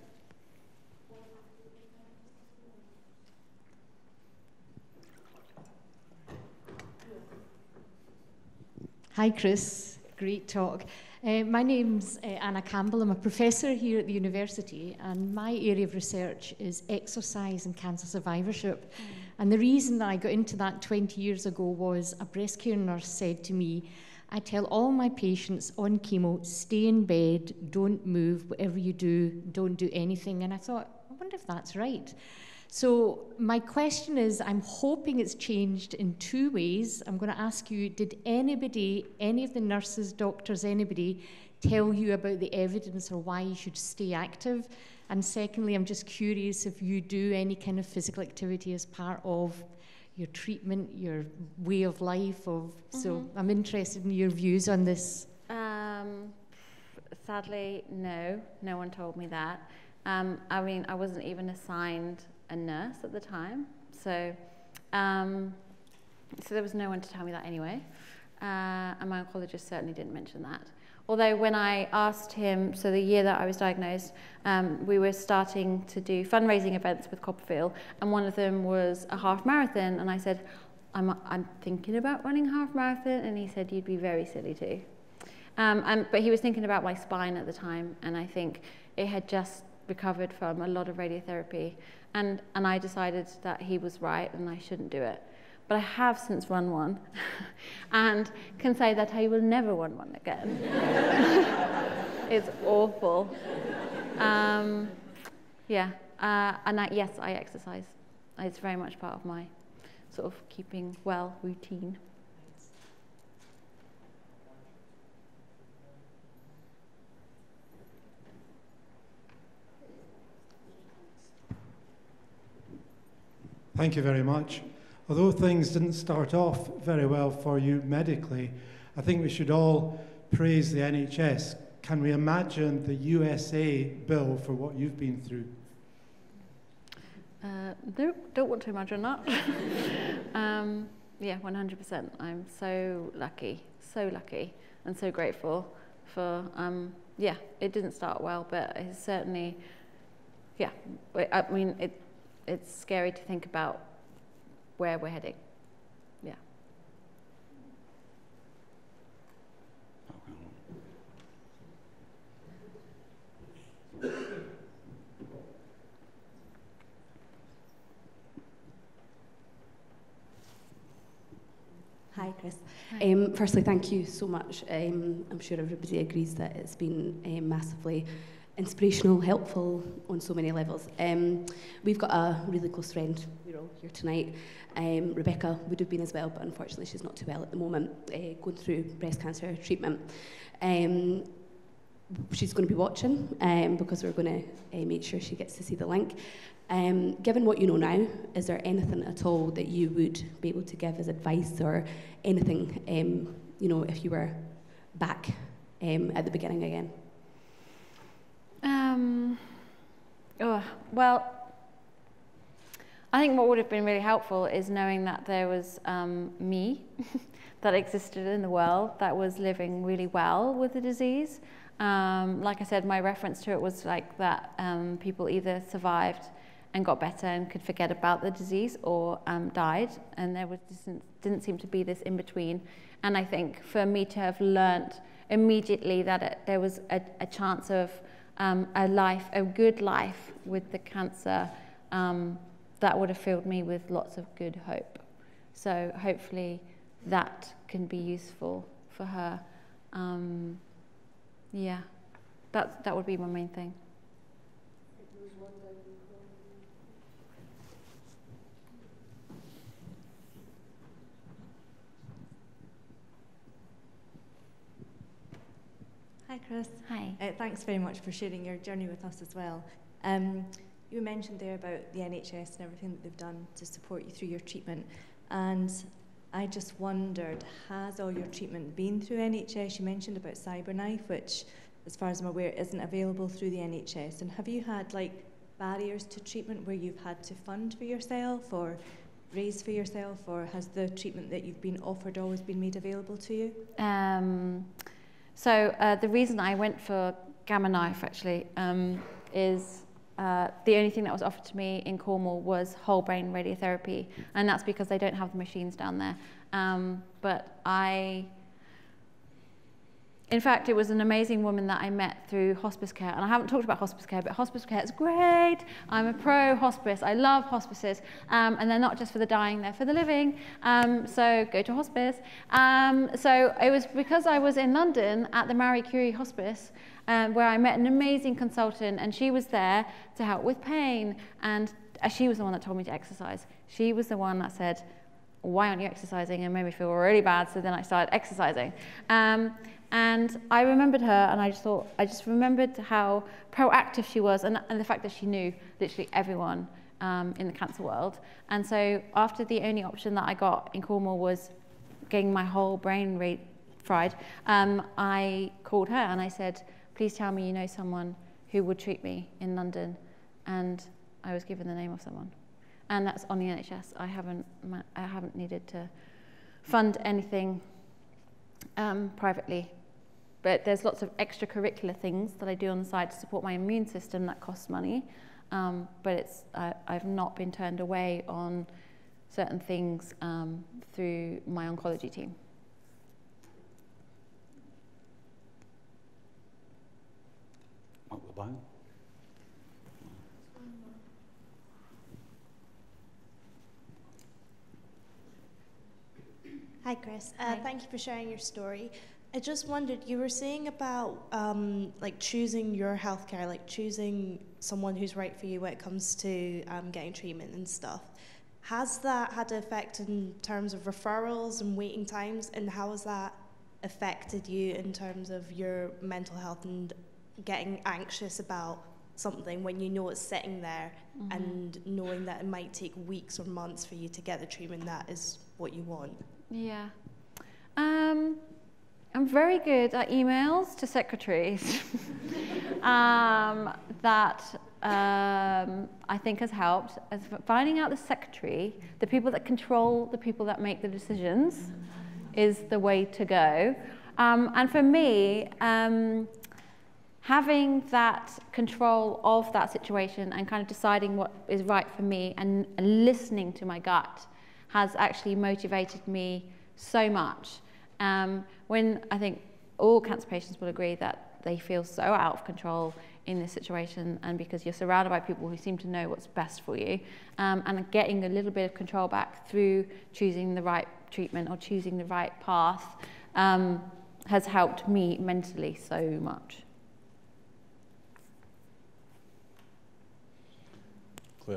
Hi, Kris. Great talk. Uh, my name's uh, Anna Campbell. I'm a professor here at the university, and my area of research is exercise and cancer survivorship. Mm. And the reason that I got into that twenty years ago was a breast care nurse said to me, I tell all my patients on chemo, stay in bed, don't move, whatever you do, don't do anything. And I thought, I wonder if that's right. So my question is, I'm hoping it's changed in two ways. I'm going to ask you, did anybody, any of the nurses, doctors, anybody, tell you about the evidence or why you should stay active? And secondly, I'm just curious if you do any kind of physical activity as part of your treatment, your way of life. Of, mm-hmm. So I'm interested in your views on this. Um, sadly, no. No one told me that. Um, I mean, I wasn't even assigned a nurse at the time, so um, so there was no one to tell me that anyway, uh, and my oncologist certainly didn't mention that. Although when I asked him, so the year that I was diagnosed, um, we were starting to do fundraising events with CoppaFeel, and one of them was a half marathon, and I said, I'm, I'm thinking about running a half marathon, and he said, you'd be very silly too. Um, and, but he was thinking about my spine at the time, and I think it had just recovered from a lot of radiotherapy. And, and I decided that he was right and I shouldn't do it. But I have since run one and can say that I will never run one again. It's awful. Um, yeah, uh, and I, yes, I exercise. It's very much part of my sort of keeping well routine. Thank you very much. Although things didn't start off very well for you medically, I think we should all praise the N H S. Can we imagine the U S A bill for what you've been through? Uh, no, don't want to imagine that. um, yeah, one hundred percent. I'm so lucky, so lucky, and so grateful for, um, yeah, it didn't start well, but it's certainly, yeah, I mean, it. It's scary to think about where we're heading. Yeah. Kris. Um, firstly, thank you so much. Um, I'm sure everybody agrees that it's been um, massively inspirational, helpful on so many levels. Um, we've got a really close friend, we're all here tonight. Um, Rebecca would have been as well, but unfortunately she's not too well at the moment, uh, going through breast cancer treatment. Um, she's going to be watching um, because we're going to uh, make sure she gets to see the link. Um, given what you know now, is there anything at all that you would be able to give as advice or anything, um, you know, if you were back um, at the beginning again? Um, oh, well, I think what would have been really helpful is knowing that there was um, me that existed in the world that was living really well with the disease. Um, like I said, my reference to it was like that um, people either survived and got better and could forget about the disease or um, died, and there was didn't, didn't seem to be this in between. And I think for me to have learnt immediately that it, there was a, a chance of um, a life, a good life with the cancer, um, that would have filled me with lots of good hope. So hopefully that can be useful for her. Um, yeah, that, that would be my main thing. Hi, Kris. Hi. Uh, thanks very much for sharing your journey with us as well. Um, you mentioned there about the N H S and everything that they've done to support you through your treatment. And I just wondered, has all your treatment been through N H S? You mentioned about CyberKnife, which, as far as I'm aware, isn't available through the N H S. And have you had like barriers to treatment where you've had to fund for yourself or raise for yourself, or has the treatment that you've been offered always been made available to you? Um, so uh, the reason I went for Gamma Knife actually um, is uh, the only thing that was offered to me in Cornwall was whole brain radiotherapy, and that's because they don't have the machines down there. Um, but I, in fact, it was an amazing woman that I met through hospice care, and I haven't talked about hospice care, but hospice care is great. I'm a pro hospice. I love hospices, um, and they're not just for the dying, they're for the living. Um, so go to hospice. Um, so it was because I was in London at the Marie Curie Hospice, um, where I met an amazing consultant, and she was there to help with pain, and uh, she was the one that told me to exercise. She was the one that said, why aren't you exercising? And made me feel really bad, so then I started exercising. Um, And I remembered her, and I just thought, I just remembered how proactive she was, and, and the fact that she knew literally everyone um, in the cancer world. And so after the only option that I got in Cornwall was getting my whole brain rate fried, um, I called her and I said, please tell me you know someone who would treat me in London. And I was given the name of someone. And that's on the N H S. I haven't, I haven't needed to fund anything um, privately. But there's lots of extracurricular things that I do on the side to support my immune system that costs money. Um, but it's, I, I've not been turned away on certain things um, through my oncology team. Up the back. Hi, Kris. Uh, Hi. Thank you for sharing your story. I just wondered, you were saying about um, like choosing your healthcare, like choosing someone who's right for you when it comes to um, getting treatment and stuff. Has that had an effect in terms of referrals and waiting times, and how has that affected you in terms of your mental health and getting anxious about something when you know it's sitting there, mm-hmm. and knowing that it might take weeks or months for you to get the treatment that is what you want? Yeah. Um, I'm very good at emails to secretaries. um, that um, I think has helped. As finding out the secretary, the people that control the people that make the decisions, is the way to go. Um, and for me, um, having that control of that situation and kind of deciding what is right for me and, and listening to my gut has actually motivated me so much. Um, when I think all cancer patients will agree that they feel so out of control in this situation, and because you're surrounded by people who seem to know what's best for you, um, and getting a little bit of control back through choosing the right treatment or choosing the right path um, has helped me mentally so much. Claire.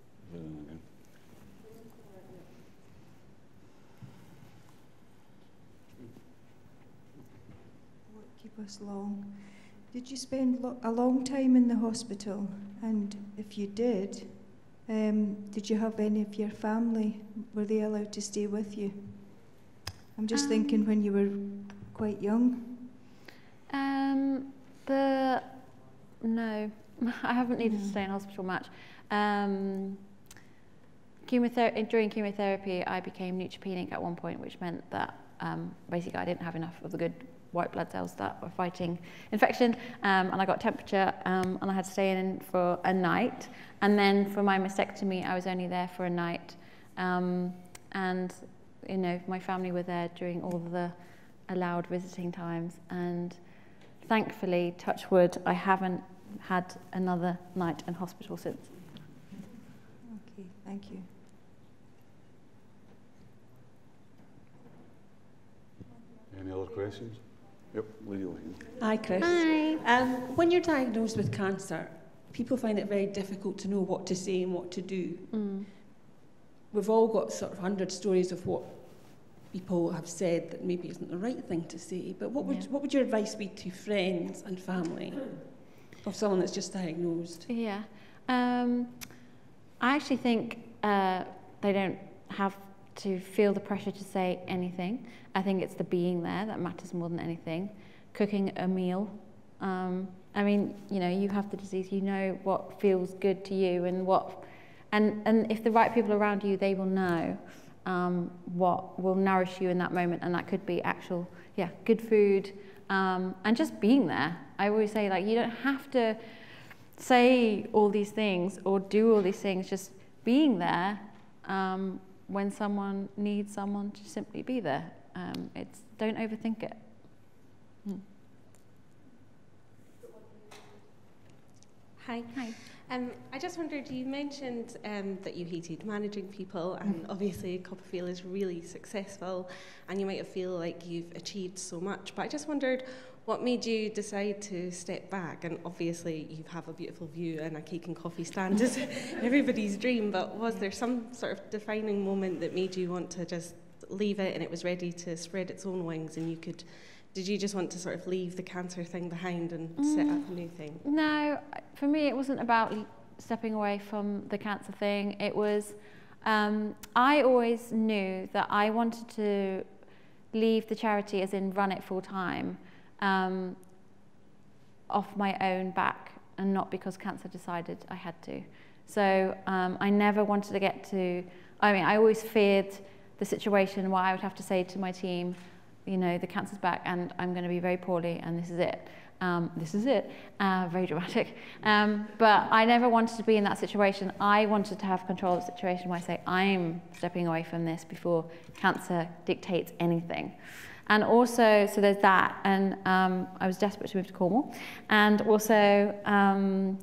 Keep us long. Did you spend lo a long time in the hospital? And if you did, um, did you have any of your family? Were they allowed to stay with you? I'm just um, thinking when you were quite young. Um, the no, I haven't needed to stay in hospital much. Um, chemother during chemotherapy, I became neutropenic at one point, which meant that um, basically I didn't have enough of the good white blood cells that were fighting infection, um, and I got temperature, um, and I had to stay in for a night. And then for my mastectomy, I was only there for a night, um, and you know, my family were there during all the allowed visiting times. And thankfully, touch wood, I haven't had another night in hospital since. Okay, thank you. Any other questions? Yep, lady over here. Hi, Kris. Hi. Um, when you're diagnosed with cancer, people find it very difficult to know what to say and what to do. Mm. We've all got sort of hundred stories of what people have said that maybe isn't the right thing to say. But what would Yeah. what would your advice be to friends and family of someone that's just diagnosed? Yeah, um, I actually think uh, they don't have to feel the pressure to say anything. I think it's the being there that matters more than anything. Cooking a meal. Um, I mean, you know, you have the disease, you know what feels good to you and what, and, and if the right people around you, they will know um, what will nourish you in that moment, and that could be actual, yeah, good food, um, and just being there. I always say, like, you don't have to say all these things or do all these things, just being there um, when someone needs someone to simply be there. Um, it's, don't overthink it. Hmm. Hi. Hi. Um, I just wondered, you mentioned um, that you hated managing people, and mm. obviously CoppaFeel is really successful, and you might have feel like you've achieved so much, but I just wondered what made you decide to step back? And obviously you have a beautiful view and a cake and coffee stand is everybody's dream, but was there some sort of defining moment that made you want to just leave it and it was ready to spread its own wings, and you could, did you just want to sort of leave the cancer thing behind and mm. set up a new thing? No, for me it wasn't about stepping away from the cancer thing. It was, um, I always knew that I wanted to leave the charity, as in run it full time, um, off my own back, and not because cancer decided I had to. So um, I never wanted to get to, I mean, I always feared the situation where I would have to say to my team, you know, the cancer's back and I'm going to be very poorly and this is it. Um, this is it. Uh, very dramatic. Um, but I never wanted to be in that situation. I wanted to have control of the situation where I say, I'm stepping away from this before cancer dictates anything. And also, so there's that. And um, I was desperate to move to Cornwall. And also, um,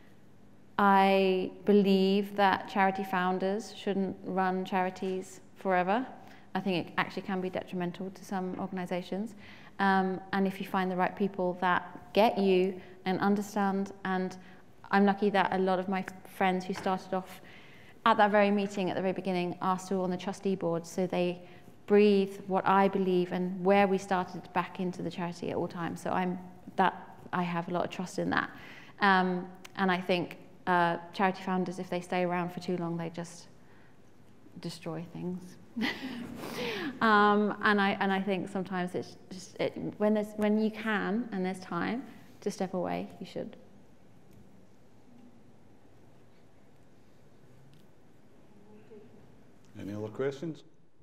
I believe that charity founders shouldn't run charities forever. I think it actually can be detrimental to some organisations. Um, and if you find the right people that get you and understand, and I'm lucky that a lot of my friends who started off at that very meeting at the very beginning are still on the trustee board, so they breathe what I believe and where we started back into the charity at all times. So I'm that I have a lot of trust in that. Um, and I think uh, charity founders, if they stay around for too long, they just destroy things. um, and I and I think sometimes it's just it, when there's when you can and there's time to step away, you should. Any other questions?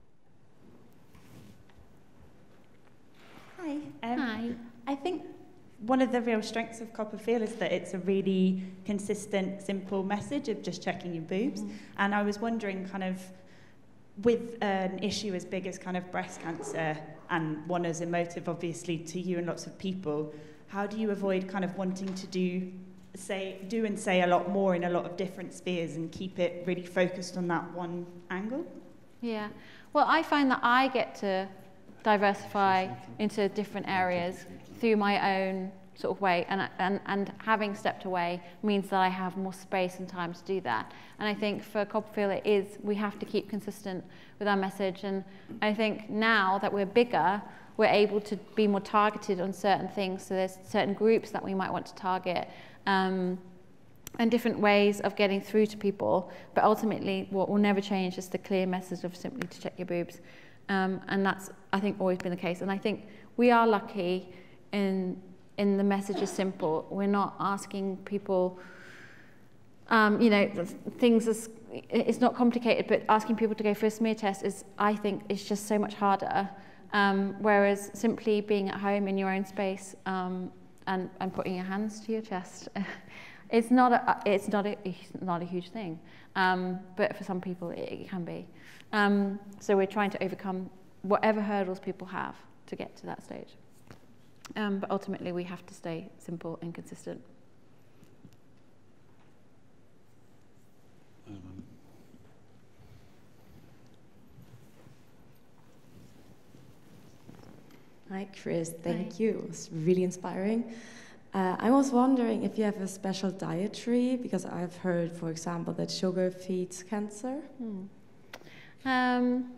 Hi. Um, Hi. I think one of the real strengths of CoppaFeel is that it's a really consistent, simple message of just checking your boobs. Mm. And I was wondering, kind of, with an issue as big as kind of breast cancer, and one as emotive, obviously, to you and lots of people, how do you avoid kind of wanting to do, say, do and say a lot more in a lot of different spheres and keep it really focused on that one angle? Yeah. Well, I find that I get to diversify into different areas through my own sort of way, and, and, and having stepped away means that I have more space and time to do that. And I think for CoppaFeel it is, we have to keep consistent with our message, and I think now that we're bigger, we're able to be more targeted on certain things, so there's certain groups that we might want to target, um, and different ways of getting through to people, but ultimately what will never change is the clear message of simply to check your boobs, um, and that's, I think, always been the case. And I think we are lucky in in the message is simple. We're not asking people, um, you know, things as, it's not complicated, but asking people to go for a smear test is, I think, is just so much harder. Um, whereas simply being at home in your own space um, and, and putting your hands to your chest, it's not a, it's not a, it's not a huge thing. Um, but for some people it, it can be. Um, so we're trying to overcome whatever hurdles people have to get to that stage. Um, but ultimately, we have to stay simple and consistent. Um. Hi, Kris. Thank Hi. you. It was really inspiring. Uh, I was wondering if you have a special dietary, because I've heard, for example, that sugar feeds cancer. Hmm. Um,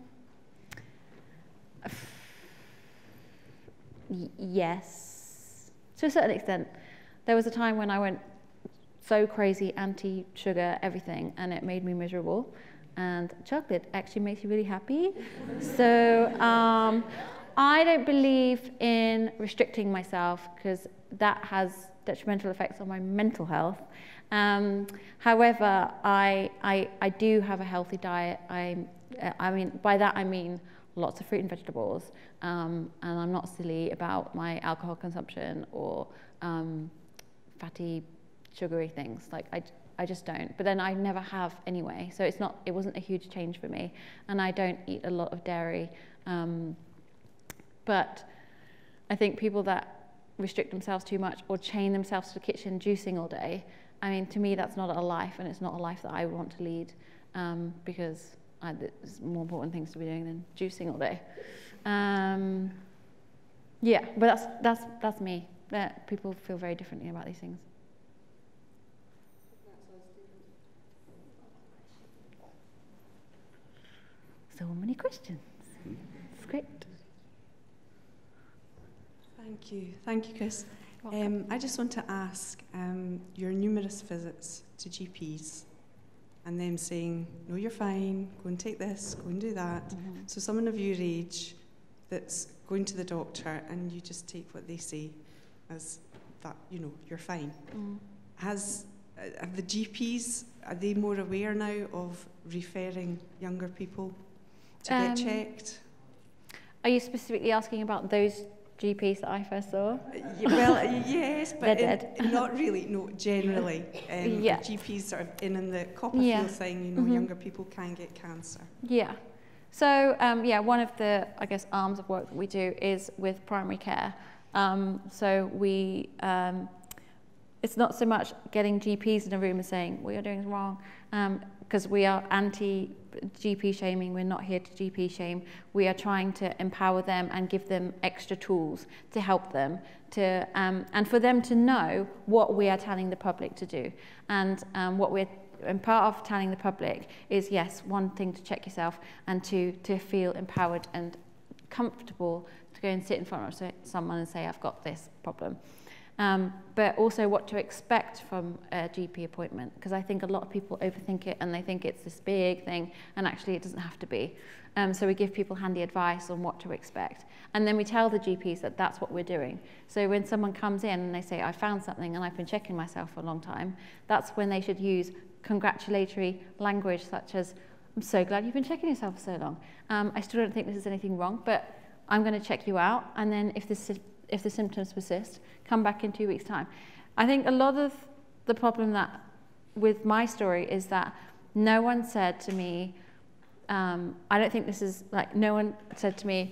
Yes, to a certain extent. There was a time when I went so crazy anti-sugar everything, and it made me miserable. And chocolate actually makes you really happy. So um, I don't believe in restricting myself, because that has detrimental effects on my mental health. Um, however, I, I I do have a healthy diet. I I mean by that I mean lots of fruit and vegetables, um, and I'm not silly about my alcohol consumption or um, fatty, sugary things. Like I, I just don't. But then I never have anyway, so it's not. It wasn't a huge change for me, and I don't eat a lot of dairy. Um, but I think people that restrict themselves too much or chain themselves to the kitchen juicing all day, I mean, to me that's not a life, and it's not a life that I want to lead, um, because I, there's more important things to be doing than juicing all day. Um, yeah, but that's that's that's me. That people feel very differently about these things. So many questions. It's great. Thank you, thank you, Kris. Um, I just want to ask um, your numerous visits to G Ps. And them saying, no, you're fine, go and take this, go and do that. Mm-hmm. So someone of your age that's going to the doctor and you just take what they say as that, you know, you're fine. Mm. Has, uh, have the G Ps, are they more aware now of referring younger people to um, get checked? Are you specifically asking about those G Ps that I first saw? Uh, well, uh, yes, but They're in, dead. not really, no, generally. Um, yeah. G Ps sort of in, in the CoppaFeel yeah. saying, you know, mm-hmm. younger people can get cancer. Yeah. So, um, yeah, one of the, I guess, arms of work that we do is with primary care. Um, so we, um, it's not so much getting G Ps in a room and saying, what you're doing is wrong, because um, we are anti-G P shaming. We're not here to G P shame. We are trying to empower them and give them extra tools to help them, to, um, and for them to know what we are telling the public to do. And um, what we're And part of telling the public is, yes, one thing to check yourself, and two, to feel empowered and comfortable to go and sit in front of someone and say, I've got this problem. Um, but also what to expect from a G P appointment, because I think a lot of people overthink it and they think it's this big thing, and actually it doesn't have to be. Um, so we give people handy advice on what to expect. And then we tell the G Ps that that's what we're doing. So when someone comes in and they say, I found something and I've been checking myself for a long time, that's when they should use congratulatory language such as, I'm so glad you've been checking yourself for so long. Um, I still don't think this is anything wrong, but I'm going to check you out, and then if, this, if the symptoms persist, come back in two weeks' time. I think a lot of the problem that with my story is that no one said to me, um, I don't think this is, like, no one said to me,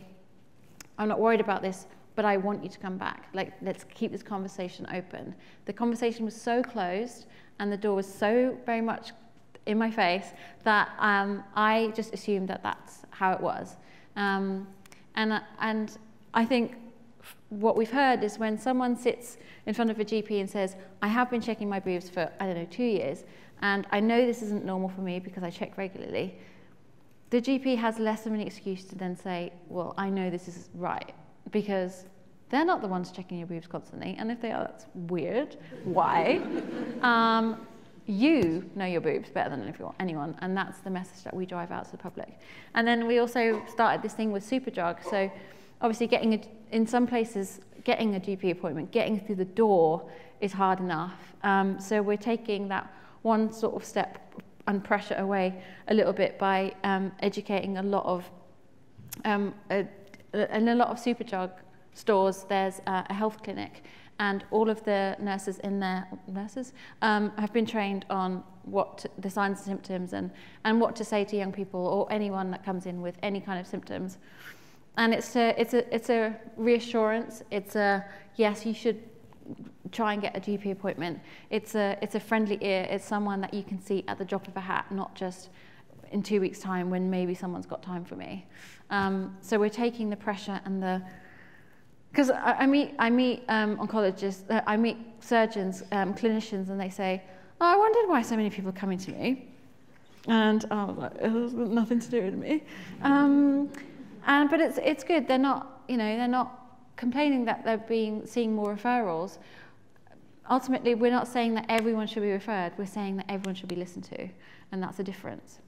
I'm not worried about this, but I want you to come back. Like, let's keep this conversation open. The conversation was so closed, and the door was so very much in my face that um, I just assumed that that's how it was. Um, and, and I think what we've heard is when someone sits in front of a G P and says, I have been checking my boobs for, I don't know, two years, and I know this isn't normal for me because I check regularly, the G P has less of an excuse to then say, well, I know this is right, because they're not the ones checking your boobs constantly, and if they are, that's weird. Why? um, you know your boobs better than anyone, and that's the message that we drive out to the public. And then we also started this thing with Superdrug, so obviously getting, a, in some places, getting a G P appointment, getting through the door is hard enough. Um, so we're taking that one sort of step and pressure away a little bit by um, educating a lot of, um, a, in a lot of Superdrug stores, there's uh, a health clinic, and all of the nurses in there, nurses, um, have been trained on what to, the signs and symptoms and, and what to say to young people or anyone that comes in with any kind of symptoms. And it's a, it's a, it's a reassurance. It's a, yes, you should try and get a G P appointment. It's a, it's a friendly ear. It's someone that you can see at the drop of a hat, not just in two weeks' time when maybe someone's got time for me. Um, so we're taking the pressure and the, because I, I meet, I meet um, oncologists, uh, I meet surgeons, um, clinicians, and they say, oh, I wondered why so many people are coming to me. And I was like, it has got nothing to do with me. Um, and, but it's, it's good. They're not, you know, they're not complaining that they're being, seeing more referrals. Ultimately, we're not saying that everyone should be referred. We're saying that everyone should be listened to. And that's a difference.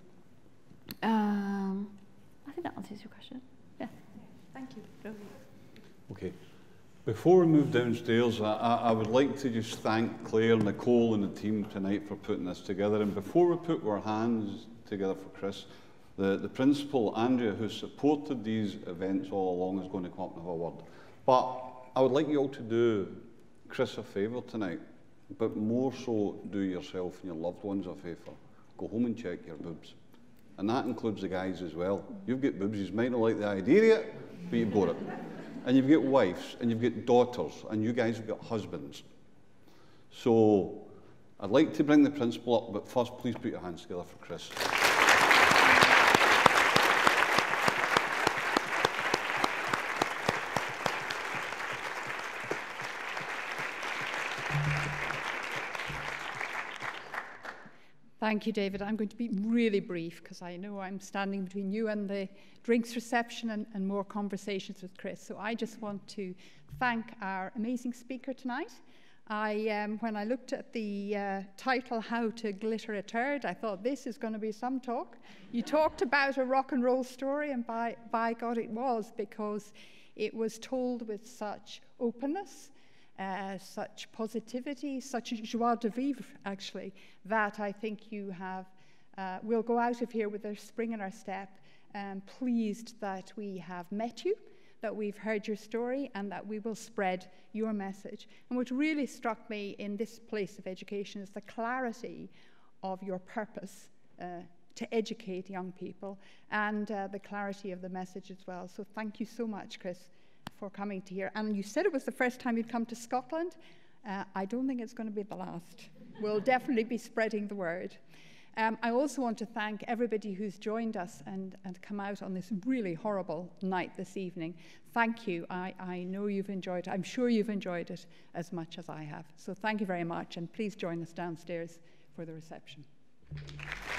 Um, I think that answers your question. Yeah. Thank you. Brilliant. Okay. Before we move downstairs, I, I would like to just thank Claire, Nicole and the team tonight for putting this together. And before we put our hands together for Kris, the, the principal, Andrea, who supported these events all along, is going to come up and have a word. But I would like you all to do Kris a favour tonight, but more so do yourself and your loved ones a favour. Go home and check your boobs. And that includes the guys as well. You've got boobs, you might not like the idea yet, but you've got it. And you've got wives, and you've got daughters, and you guys have got husbands. So I'd like to bring the principal up, but first please put your hands together for Kris. Thank you, David. I'm going to be really brief because I know I'm standing between you and the drinks reception and, and more conversations with Kris. So I just want to thank our amazing speaker tonight. I, um, when I looked at the uh, title, How to Glitter a Turd, I thought this is going to be some talk. You talked about a rock and roll story, and by, by God it was, because it was told with such openness, Uh, such positivity, such joie de vivre, actually, that I think you have, uh, we'll go out of here with a spring in our step, um, pleased that we have met you, that we've heard your story, and that we will spread your message. And what really struck me in this place of education is the clarity of your purpose uh, to educate young people, and uh, the clarity of the message as well. So thank you so much, Kris, for coming to here. And you said it was the first time you'd come to Scotland. Uh, I don't think it's going to be the last. We'll definitely be spreading the word. Um, I also want to thank everybody who's joined us and, and come out on this really horrible night this evening. Thank you. I, I know you've enjoyed it. I'm sure you've enjoyed it as much as I have. So thank you very much, and please join us downstairs for the reception.